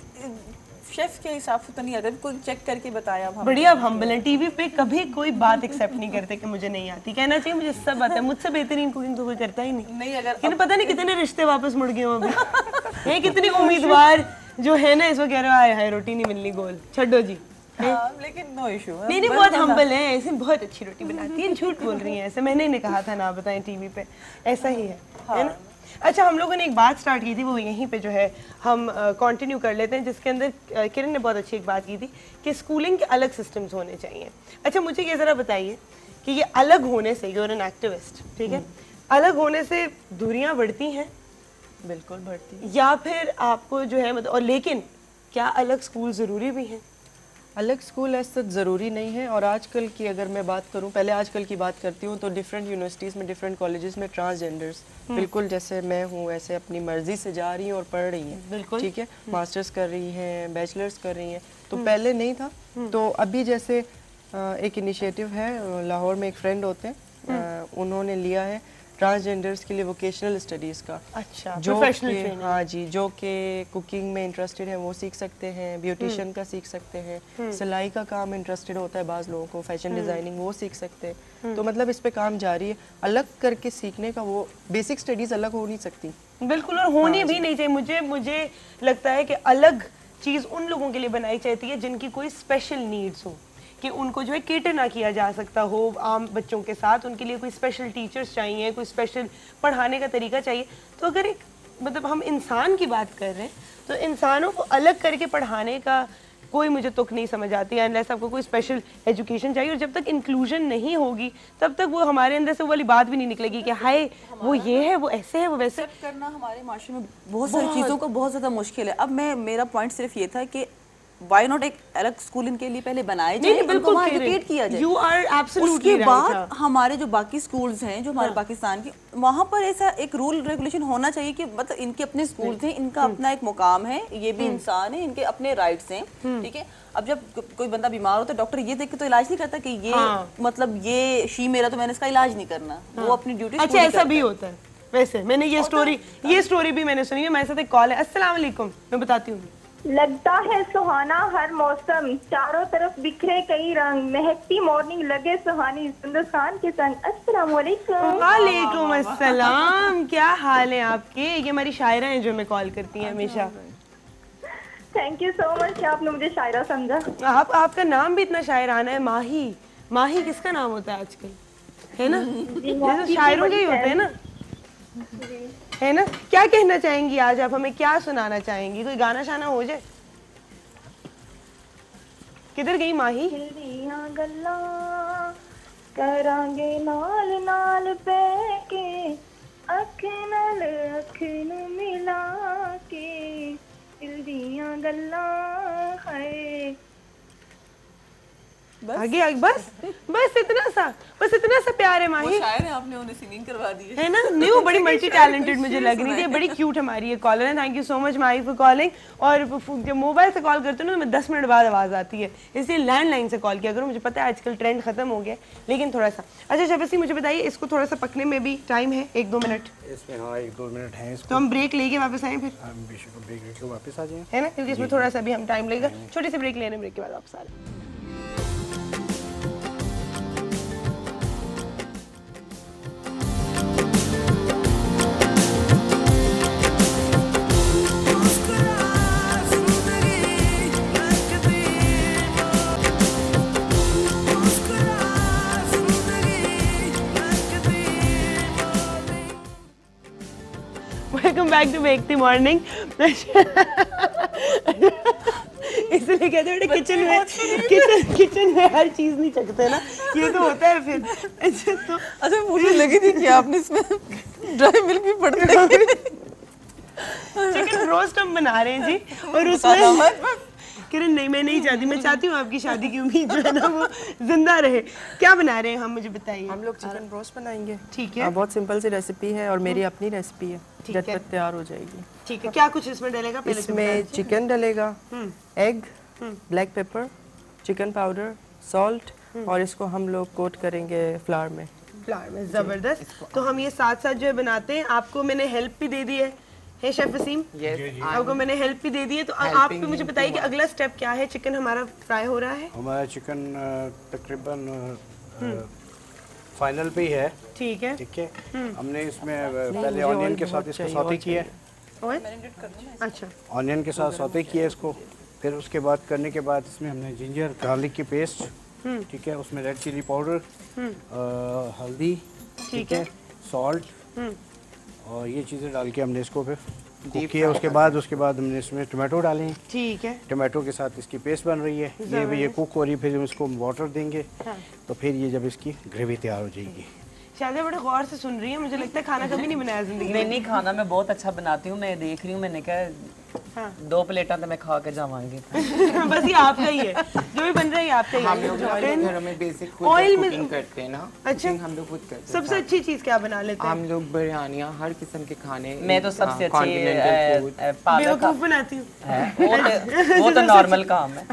S5: शेफ के हिसाब से तो नहीं आता, कोई चेक करके बताया।
S2: बढ़िया, हम्बल है। टीवी पे कभी कोई बात एक्सेप्ट नहीं करते कि मुझे नहीं आती, कहना चाहिए मुझे सब आता है, मुझसे बेहतरीन कुकिंग तो कोई करता ही नहीं। अगर पता नहीं कितने रिश्ते वापस मुड़ गए अभी, ये कितनी उम्मीदवार जो है ना, इस वक्त कह रहे हैं रोटी नहीं मिलनी गोल, छड्डो जी।
S5: लेकिन नो इशू,
S2: नहीं बहुत हम्बल है, ऐसे बहुत अच्छी रोटी बनाती है, झूठ बोल रही है, ऐसे मैंने नहीं कहा था ना बताएं टीवी पे, ऐसा ही है ना। अच्छा, हम लोगों ने एक बात स्टार्ट की थी, वो यहीं पे जो है हम कंटिन्यू कर लेते हैं, जिसके अंदर किरण ने बहुत अच्छी एक बात की थी कि स्कूलिंग के अलग सिस्टम्स होने चाहिए। अच्छा, मुझे ये ज़रा बताइए कि ये अलग होने से, यूर एन एक्टिविस्ट, ठीक है, अलग होने से दूरियां बढ़ती हैं?
S4: बिल्कुल बढ़ती,
S2: या फिर आपको जो है मतलब, और लेकिन क्या अलग स्कूल ज़रूरी भी हैं?
S4: अलग स्कूल ऐसा ज़रूरी नहीं है। और आजकल की अगर मैं बात करूं, पहले आजकल की बात करती हूं, तो डिफरेंट यूनिवर्सिटीज़ में, डिफरेंट कॉलेजेस में ट्रांसजेंडर्स बिल्कुल जैसे मैं हूं ऐसे अपनी मर्जी से जा रही हैं और पढ़ रही हैं, बिल्कुल ठीक है, मास्टर्स कर रही हैं, बैचलर्स कर रही हैं, तो पहले नहीं था। तो अभी जैसे एक इनिशिएटिव है, लाहौर में एक फ्रेंड होते हैं, उन्होंने लिया है ट्रांसजेंडर्स के लिए वोकेशनल स्टडीज़ का।
S2: अच्छा,
S4: जो हाँ जी, जो कि कुकिंग में इंटरेस्टेड है वो सीख सकते हैं, ब्यूटिशियन का सीख सकते हैं, सिलाई का काम इंटरेस्टेड होता है बाज़ लोगों को, फैशन डिज़ाइनिंग वो सीख सकते हैं। तो मतलब इस पे काम जारी है, अलग करके सीखने का, वो बेसिक स्टडीज़ अलग हो नहीं सकती।
S2: बिल्कुल, और होनी भी नहीं चाहिए। मुझे लगता है कि अलग चीज़ उन लोगों के लिए बनाई जाती है जिनकी कोई स्पेशल नीड्स हो, कि उनको जो है केटर ना किया जा सकता हो आम बच्चों के साथ, उनके लिए कोई स्पेशल टीचर्स चाहिए, कोई स्पेशल पढ़ाने का तरीका चाहिए। तो अगर एक मतलब हम इंसान की बात कर रहे हैं, तो इंसानों को अलग करके पढ़ाने का कोई मुझे तुक नहीं समझ आती है, अनलेस आपको कोई स्पेशल एजुकेशन चाहिए। और जब तक इंक्लूजन नहीं होगी तब तक वो हमारे अंदर से वो वाली बात भी नहीं निकलेगी कि हाय वो ये है, वो ऐसे है, वो वैसे
S5: करना हमारे माशरे में बहुत सारी चीज़ों को बहुत ज़्यादा मुश्किल है। अब मेरा पॉइंट सिर्फ ये था कि वाई नॉट एक अलग स्कूल इनके लिए पहले बनाए जाए, उनको वहाँ एजुकेट किया जाए।
S2: You are absolutely
S5: उसके बाद हमारे जो बाकी स्कूल्स हैं जो हमारे पाकिस्तान के, वहाँ पर ऐसा एक रूल रेगुलेशन होना चाहिए कि मतलब इनके अपने स्कूल्स हैं, इनका अपना एक मुकाम है, ये भी इंसान है, इनके अपने राइट्स हैं, ठीक है। अब जब कोई बंदा बीमार होता है, डॉक्टर ये देख के तो इलाज नहीं करता कि ये मतलब ये शी मेरा तो मैंने इसका इलाज नहीं करना, वो अपनी ड्यूटी।
S2: अच्छा, ऐसा भी होता है। वैसे मैंने ये स्टोरी भी मैंने सुनी है। मेरे साथ एक कॉल है। अस्सलाम वालेकुम, मैं बताती हूँ।
S9: लगता है सुहाना हर मौसम, चारों तरफ बिखरे कई रंग, महकती मॉर्निंग लगे सुहानी, सुंदस खान के संग। अस्सलाम वालेकुम।
S2: वालेकुम अस्सलाम, क्या हाल है आपके? ये हमारी शायरा हैं जो हमें कॉल करती हैं हमेशा।
S9: थैंक यू सो मच कि आपने मुझे शायरा समझा।
S2: आपका नाम भी इतना शायराना है, माही। माही किसका नाम होता है आजकल, है ना? जैसे शायरों के ही होते हैं ना, है ना? क्या कहना चाहेंगी आज आप हमें, क्या सुनाना चाहेंगी? कोई गाना शाना हो जाए। किधर गई माही?
S9: गल्ला करांगे नाल नाल बैके, अख नाल अख नू मिला के, दिल दियां गल्ला है।
S2: आगे आगे, बस इतना सा प्यार है माही।
S5: शायर है, आपने उन्हें सिंगिंग करवा दी
S2: है ना? नहीं, वो बड़ी मल्टी टैलेंटेड मुझे लग रही थी, बड़ी क्यूट हमारी ये कॉलर है। Thank you so much Mahi for calling. और जब मोबाइल से कॉल करते हो ना, मैं 10 मिनट बाद आवाज़ आती है, इसलिए लैंडलाइन से कॉल किया करो। मुझे पता है आजकल ट्रेंड खत्म हो गया, लेकिन थोड़ा सा। अच्छा शफी, मुझे बताइए, इसको थोड़ा सा पकने में भी टाइम है, 1-2 मिनट
S8: इसमें? हाँ, 1-2 मिनट है।
S2: तो हम ब्रेक लेके वापस आए फिर,
S8: हम ब्रेक लेके वापस आ जाए,
S2: है ना? क्योंकि इसमें थोड़ा सा भी हम टाइम लगेगा। छोटी सी ब्रेक लेने, ब्रेक के बाद वापस आ रहे। Welcome back to Mehakti morning. इसलिए कहते हैं किचन में हर चीज नहीं चखते ना, ये तो होता है फिर।
S5: अच्छा मुझे लगी थी कि आपने इसमें ड्राई मिल्क भी पड़ता है।
S2: चिकन रोस्ट हम बना रहे हैं जी, और उसमें किरण नहीं, मैं नहीं चाहती, मैं चाहती हूँ आपकी शादी की उम्मीद जो है ना वो जिंदा रहे। क्या बना रहे हैं हम, मुझे बताइए।
S4: हम लोग चिकन रोस्ट बनाएंगे।
S2: ठीक है,
S4: बहुत सिंपल सी रेसिपी है और मेरी अपनी रेसिपी है, झटपट तैयार हो जाएगी।
S2: ठीक है, क्या कुछ इसमें डलेगा? पहले
S4: इसमें चिकन डलेगा, egg, black pepper, chicken powder, salt, और इसको हम लोग कोट करेंगे फ्लावर में।
S2: जबरदस्त। तो हम ये साथ साथ जो है बनाते हैं। आपको मैंने हेल्प भी दे दी है शेफ वसीम, आपको मैंने हेल्प भी दे दी है। तो आप भी मुझे बताइए कि अगला स्टेप क्या है? चिकन हमारा फ्राई हो रहा है,
S8: हमारा चिकन तकरीबन फाइनल पे ही है।
S2: ठीक है,
S8: ठीक है। हमने इसमें पहले ऑनियन के साथ इसको सौते किया है।
S2: अच्छा,
S8: ऑनियन के साथ सौते किया इसको, फिर उसके बाद करने के बाद इसमें हमने जिंजर गार्लिक की पेस्ट, ठीक है, उसमें रेड चिली पाउडर, हल्दी, ठीक है, सॉल्ट, और ये चीज़ें डाल के हमने इसको फिर कुक किया। उसके बाद हमने इसमें टमाटो डाले हैं। ठीक है, टमाटो के साथ इसकी पेस्ट बन रही है, ये कुक हो रही है। फिर हम इसको वाटर देंगे, तो फिर ये जब इसकी ग्रेवी तैयार हो जाएगी।
S2: शायद बड़े गौर से सुन रही है, मुझे लगता है खाना कभी नहीं बनाया जिंदगी में।
S3: नहीं, खाना मैं बहुत अच्छा बनाती हूँ, मैं देख रही हूँ, मैंने कहा 2 प्लेटा तो मैं खा के जावांगी।
S2: बस ये आपका ही है, जो भी बन रहा है आपका ही है।
S6: हम लोग घरों में बेसिक खुद कुकिंग करते हैं ना। अच्छा, हम लोग खुद करते हैं।
S2: सबसे अच्छी चीज क्या बना लेते हैं?
S6: हम लोग बिरयानियाँ, हर किस्म के खाने।
S3: मैं तो सबसे अच्छी
S2: बेवकूफ बनाती हूँ,
S3: वो तो नॉर्मल काम है।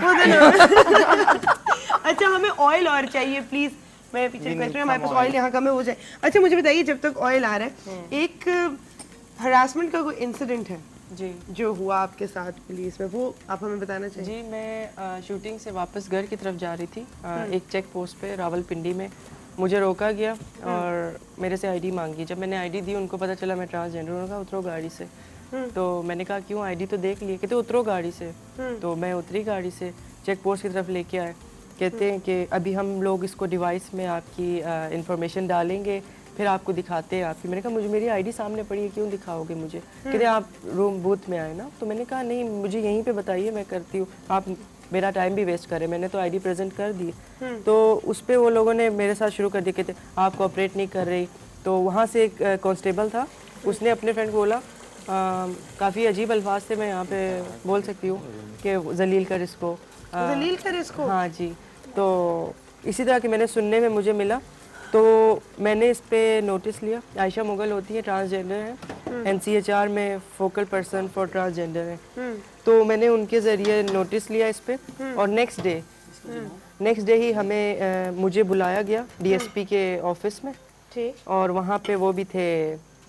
S2: अच्छा, हमें ऑयल और चाहिए प्लीज। मैं पीछे रिक्वेस्ट करूँ, हमारे पास ऑयल यहाँ कम है, हो जाए। अच्छा मुझे बताइए, जब तक ऑयल आ रहा है, एक हरासमेंट का कोई इंसिडेंट है
S4: जी
S2: जो हुआ आपके साथ पुलिस में, वो आप हमें बताना चाहिए।
S4: जी, मैं शूटिंग से वापस घर की तरफ जा रही थी। एक चेक पोस्ट पे रावलपिंडी में मुझे रोका गया और मेरे से आईडी मांगी। जब मैंने आईडी दी, उनको पता चला मैं ट्रांसजेंडर हूँ। कहा उतरो गाड़ी से। तो मैंने कहा क्यों, आईडी तो देख लिए। कहते उतरो गाड़ी से। तो मैं उतरी गाड़ी से, चेक पोस्ट की तरफ लेके आए। कहते हैं कि अभी हम लोग इसको डिवाइस में आपकी इंफॉर्मेशन डालेंगे, फिर आपको दिखाते हैं आपकी। मैंने कहा मुझे मेरी आईडी सामने पड़ी है, क्यों दिखाओगे मुझे? कहते आप रूम बूथ में आए ना। तो मैंने कहा नहीं, मुझे यहीं पे बताइए, मैं करती हूँ, आप मेरा टाइम भी वेस्ट करें। मैंने तो आईडी प्रेजेंट कर दी। तो उस पर वो लोगों ने मेरे साथ शुरू कर दिया, कहते आप कोऑपरेट नहीं कर रही। तो वहाँ से एक कांस्टेबल था, उसने अपने फ्रेंड को बोला, काफ़ी अजीब अल्फाज से मैं यहाँ पे बोल सकती हूँ कि जलील कर इसको,
S2: जलील कर इसको।
S4: हाँ जी। तो इसी तरह के मैंने सुनने में मुझे मिला, तो मैंने इस पे नोटिस लिया। आयशा मुगल होती है, ट्रांसजेंडर है, NCHR में फोकल पर्सन फॉर ट्रांसजेंडर है। तो मैंने उनके ज़रिए नोटिस लिया इस पे, और नेक्स्ट डे ही हमें मुझे बुलाया गया DSP के ऑफिस में। और वहाँ पे वो भी थे,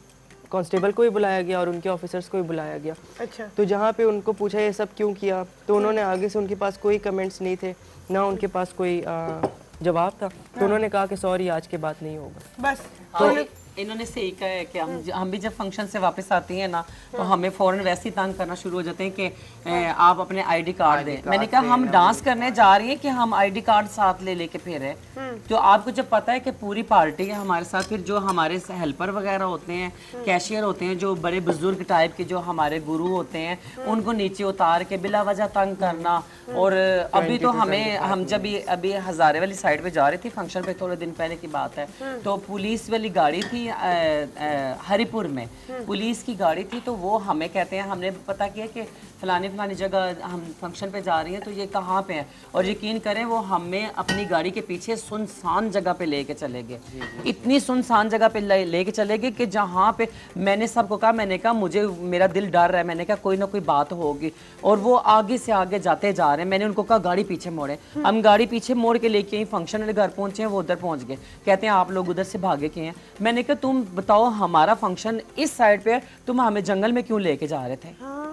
S4: कांस्टेबल को भी बुलाया गया और उनके ऑफिसर्स को भी बुलाया गया।
S2: अच्छा।
S4: तो जहाँ पे उनको पूछा ये सब क्यों किया, तो उन्होंने आगे से, उनके पास कोई कमेंट्स नहीं थे, ना उनके पास कोई जवाब था। तो उन्होंने कहा कि सॉरी आज के बाद नहीं होगा
S2: बस।
S3: तो इन्होंने सही कहा है कि हम भी जब फंक्शन से वापस आती हैं ना तो हमें फ़ौरन वैसे ही तंग करना शुरू हो जाते हैं कि आप अपने आईडी कार्ड दें। मैंने कहा हम डांस करने जा रही हैं कि हम आईडी कार्ड साथ ले लेके फिर तो आपको जब पता है कि पूरी पार्टी है हमारे साथ, फिर जो हमारे हेल्पर वगैरह होते हैं, कैशियर होते हैं, जो बड़े बुजुर्ग टाइप के जो हमारे गुरु होते हैं, उनको नीचे उतार के बिला वजह तंग करना। और अभी तो हम जब अभी हज़ारे वाली साइड पे जा रहे थे फंक्शन पे, थोड़े दिन पहले की बात है, तो पुलिस वाली गाड़ी थी हरिपुर में, पुलिस की गाड़ी थी। तो वो हमें कहते हैं, हमने पता किया कि फलानी जगह हम फंक्शन पे जा रही हैं, तो ये कहाँ पे है, और यकीन करें वो हमें अपनी गाड़ी के पीछे सुनसान जगह पे लेके चले गए। इतनी सुनसान जगह पे लेके चले गए कि जहाँ पे मैंने सबको कहा, मैंने कहा मुझे मेरा दिल डर रहा है, मैंने कहा कोई ना कोई बात होगी। और वो आगे से आगे जाते जा रहे हैं। मैंने उनको कहा गाड़ी पीछे मोड़े, हम गाड़ी पीछे मोड़ के लेके आई, फंक्शन वाले घर पहुंचे हैं, वो उधर पहुंच गए। कहते हैं आप लोग उधर से भागे क्यों हैं। मैंने कहा तुम बताओ हमारा फंक्शन इस साइड पे है, तुम हमें जंगल में क्यों लेके जा रहे थे।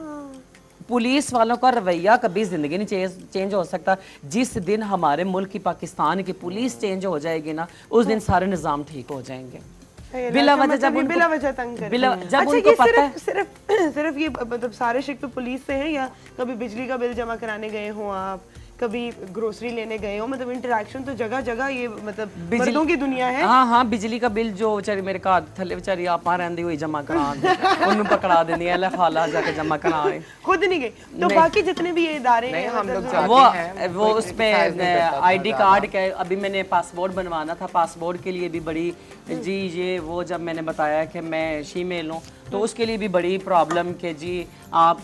S3: पुलिस वालों का रवैया कभी जिंदगी नहीं चेंज हो सकता। जिस दिन हमारे मुल्क की, पाकिस्तान की पुलिस चेंज हो जाएगी ना, उस दिन सारे निज़ाम ठीक हो जाएंगे। बिला वजह जब
S2: बिला वजह तंग कर,
S3: जब उनको पता है
S2: सिर्फ ये मतलब सारे शिक तो पुलिस से हैं, या कभी बिजली का बिल जमा कराने गए हो आप, कभी ग्रोसरी लेने गए हो, मतलब इंटरेक्शन तो जगह जगह ये मतलब मर्दों की दुनिया है।
S3: हाँ, बिजली का बिल जो बेचारी मेरे घर थले बेचारी आप रहंदी हुई जमा करा उन्हें पकड़ा देनी है, खाला जाके जमा कराए,
S2: खुद नहीं गए। तो बाकी जितने भी ये इदारे हैं
S6: हम लोग
S3: वो उस पे आईडी कार्ड के, अभी मैंने पासपोर्ट बनवाना था, पासपोर्ट के लिए भी बड़ी जी ये वो जब मैंने बताया कि मैं फीमेल हूँ, तो उसके लिए भी बड़ी प्रॉब्लम के जी आप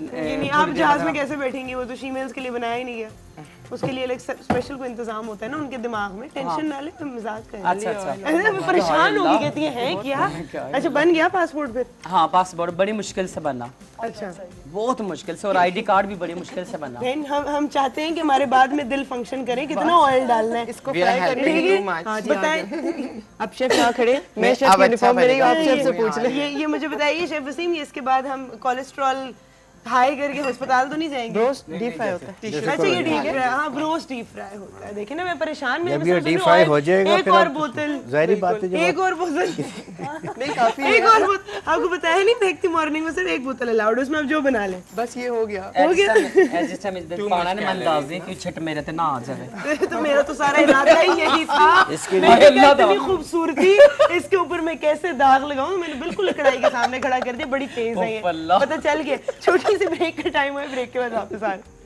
S2: जहाज में कैसे बैठेंगी, वो तो फीमेल्स के लिए बनाया ही नहीं गया, उसके लिए अलग स्पेशल कोई इंतजाम होता है ना उनके दिमाग में। टेंशन ना ले, मजाक कर। अच्छा, परेशान होगी, कहती है क्या। अच्छा, बन गया पासपोर्ट फिर?
S3: हाँ, पासपोर्ट बड़ी मुश्किल से बना।
S2: अच्छा,
S3: बहुत मुश्किल से, और आईडी कार्ड भी बड़ी मुश्किल से बना।
S2: हम चाहते हैं कि हमारे बाद में दिल फंक्शन करे, कितना ऑयल डालना है इसको फ्राई करने के लिए, बताएं।
S4: अब शेफ यहाँ खड़े, मैं शेफ यूनिफॉर्म में नहीं, आप शेफ से पूछ ले।
S2: ये मुझे बताइए शेफ वसीम, ये इसके बाद हम कोलेस्ट्रॉल हाई करके अस्पताल तो नहीं जाएंगे?
S4: ब्रोस्ट डीप फ्राई होता है।
S2: अच्छा, ये डीप फ्राई, हाँ ब्रोस्ट डीप फ्राई होता है। देखिए ना मैं परेशान,
S8: जब ये डीप फ्राई हो जाएगा
S2: एक और बोतल,
S8: जाहिर बात है,
S2: एक और बोतल नहीं काफी, एक और बोतल। आपको बताया नहीं मेहकती मॉर्निंग में सिर्फ एक बोतल अलाउड, उसमें आप जो बना लें, बस ये हो गया।
S3: छट मेरे ते ना आ जाए,
S2: तो मेरा तो सारा इरादा ही यही था, इतनी खूबसूरती इसके ऊपर मैं कैसे दाग लगाऊं, मैंने बिल्कुल कढ़ाई के सामने खड़ा कर दिया। बड़ी तेज है ये, पता चल गया। छोटी सी ब्रेक का टाइम है, ब्रेक के बाद वापस आ रहे।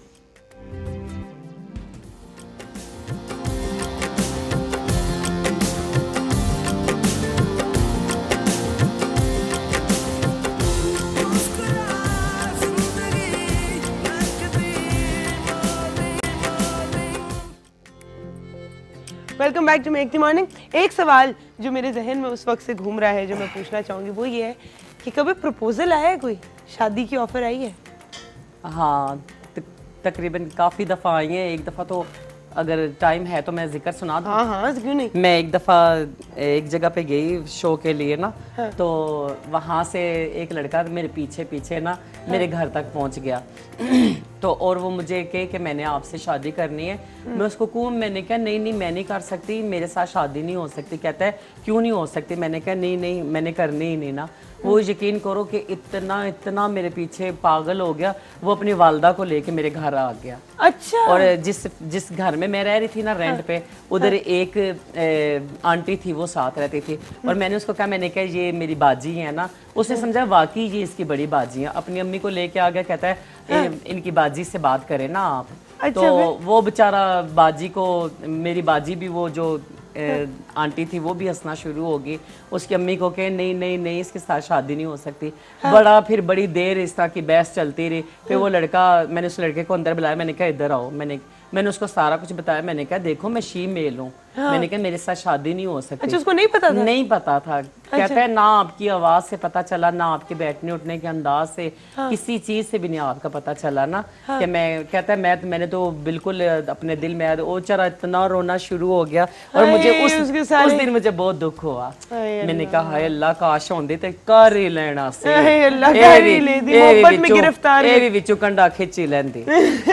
S2: Welcome back to Mehakti morning. एक सवाल जो मेरे जहन में उस वक्त से घूम रहा है, जो मैं पूछना चाहूँगी, वो ये है कि कभी प्रपोजल आया है, कोई शादी की ऑफर आई है?
S3: हाँ, तकरीबन काफ़ी दफ़ा आई हैं। एक दफ़ा तो अगर टाइम है तो मैं जिक्र सुना दूँ।
S2: हाँ, क्यों नहीं। मैं
S3: एक दफ़ा एक जगह पे गई शो के लिए ना, हाँ। तो वहाँ से एक लड़का मेरे पीछे ना, हाँ। मेरे घर तक पहुँच गया। तो और वो मुझे कहे कि मैंने आपसे शादी करनी है। मैं उसको कहूँ, मैंने कहा नहीं मैं नहीं कर सकती, मेरे साथ शादी नहीं हो सकती। कहता है क्यों नहीं हो सकती? मैंने कहा नहीं मैंने करनी ही नहीं ना। वो यकीन करो कि इतना मेरे पीछे पागल हो गया, वो अपनी वालदा को लेके मेरे घर आ गया।
S2: अच्छा।
S3: और जिस घर में मैं रह रही थी ना रेंट पे, उधर एक आंटी थी, वो साथ रहती थी। और मैंने उसको कहा, मैंने कहा ये मेरी बाजी है ना। उसने समझा वाकई ये इसकी बड़ी बाजी है। अपनी अम्मी को लेके आ गया, कहता है इनकी बाजी से बात करें ना आप। अच्छा, तो वो बेचारा बाजी को, मेरी बाजी भी, वो जो आंटी थी वो भी हंसना शुरू हो गई। उसकी अम्मी को कहे नहीं इसके साथ शादी नहीं हो सकती। हाँ। फिर बड़ी देर इस तरह की बहस चलती रही। फिर वो लड़का, मैंने उस लड़के को अंदर बुलाया, मैंने कहा इधर आओ। मैंने उसको सारा कुछ बताया। मैंने कहा देखो मैं फीमेल हूँ, मैंने कहा मेरे साथ शादी नहीं हो सकती।
S2: अच्छा, उसको नहीं पता था?
S3: नहीं पता था। कहता है ना आपकी आवाज से पता चला, ना आपके बैठने उठने के अंदाज से, किसी चीज से भी नहीं आपका पता चला ना कि मैं, कहता है मैंने तो बिल्कुल अपने दिल में ओ चरा इतना रोना शुरू हो गया और मुझे उस दिन मुझे बहुत दुख हुआ। मैंने कहा हाय अल्लाह काश होंदे ते कर ही लेना से, विचों कंडा खिंची लेंदी।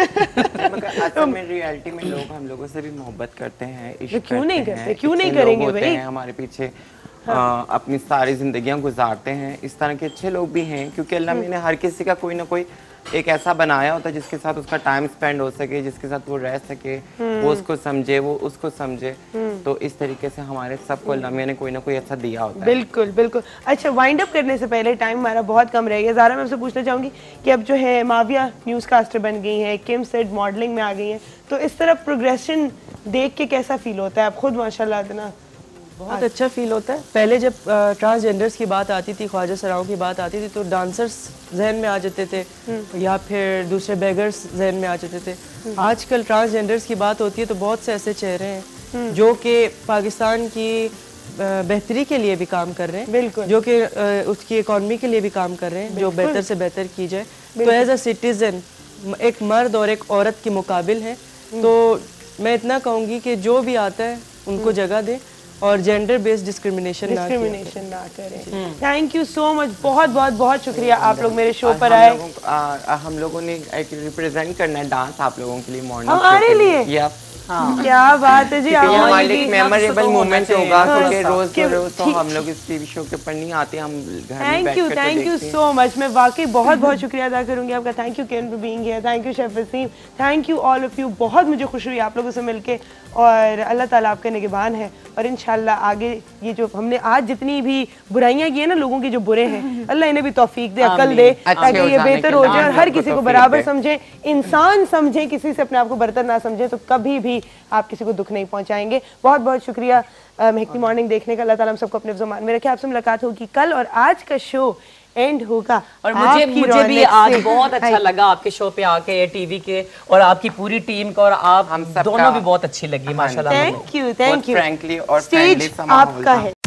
S6: असल में रियलिटी में लोग हम लोगों से भी मोहब्बत करते हैं, इश्क
S2: क्यों नहीं करते, क्यों नहीं
S6: अच्छे लोग
S2: करेंगे
S6: होते
S2: भाई?
S6: हैं हमारे पीछे, अपनी सारी जिंदगियां गुजारते हैं। इस तरह के अच्छे लोग भी हैं क्योंकि अल्लाह ने हर किसी का कोई ना कोई एक ऐसा बनाया होता है जिसके साथ उसका टाइम स्पेंड हो सके, जिसके साथ वो रह सके, वो उसको समझे, वो उसको समझे। तो इस तरीके से हमारे सबको अल्लाह ने कोई ना कोई ऐसा दिया होता है।
S2: बिल्कुल बिल्कुल। अच्छा, वाइंड अप करने से पहले, टाइम हमारा बहुत कम रह गया, ज़ारा मैं आपसे पूछना चाहूँगी कि अब जो है माविया न्यूज़ कास्टर बन गई हैं, किम सेड मॉडलिंग में आ गई हैं, तो इस तरह प्रोग्रेशन देख के कैसा फील होता है? आप खुद माशाल्लाह इतना
S4: बहुत अच्छा फील होता है। पहले जब ट्रांसजेंडर्स की बात आती थी, ख्वाजा सराओं की बात आती थी, तो डांसर्स जहन में आ जाते थे या फिर दूसरे बेगर्स जहन में आ जाते थे। आजकल ट्रांसजेंडर्स की बात होती है तो बहुत से ऐसे चेहरे हैं जो कि पाकिस्तान की बेहतरी के लिए भी काम कर रहे हैं, बिल्कुल, जो कि उसकी इकॉनमी के लिए भी काम कर रहे हैं, जो बेहतर से बेहतर की जाए। तो एज अ सिटीजन एक मर्द और एक औरत के मुकाबिल है, तो मैं इतना कहूँगी कि जो भी आता है उनको जगह दें और जेंडर बेस्ड डिस्क्रिमिनेशन ना करें।
S2: थैंक यू सो मच, बहुत बहुत बहुत शुक्रिया आप लोग मेरे शो पर आए।
S6: हम लोगों ने एक रिप्रेजेंट करना है डांस आप लोगों के लिए मॉर्निंग
S2: हमारे लिए। क्या बात है जी,
S6: हमारे लिए मेमोरेबल मोमेंट होगा क्योंकि रोज तो हम लोग इस टीवी शो के पर नहीं आते, हम घर में बैठ कर
S2: थैंक यू सो मच। मैं वाकई बहुत बहुत शुक्रिया अदा करूंगी आपका। Thank you Ken for being here, thank you chef Waseem, thank you all of you. बहुत मुझे खुशी हुई आप लोगों से मिलके और अल्लाह ताला आपका निगहबान है और इंशाल्लाह आगे ये जो हमने आज जितनी भी बुराइयां की है ना, लोगों के जो बुरे हैं, अल्लाह इन्हें भी तौफीक दे, अकल दे, ताकि ये बेहतर हो जाए और हर किसी को बराबर समझे, इंसान समझे, किसी से अपने आप को बरतर ना समझे, तो कभी भी आप किसी को दुख नहीं पहुंचाएंगे। बहुत बहुत शुक्रिया महकती मॉर्निंग देखने का। अल्लाह ताला हम सबको अपने ज़ुबान में रखे। आपसे मुलाकात होगी कल और आज का शो एंड होगा।
S3: और मुझे भी आज बहुत अच्छा लगा आपके शो पे आके, टीवी के, और आपकी पूरी टीम को, और आप दोनों भी बहुत अच्छी लगी माशाल्लाह।
S2: Thank you, thank you.
S6: Frankly और
S2: स्टेज आपका है।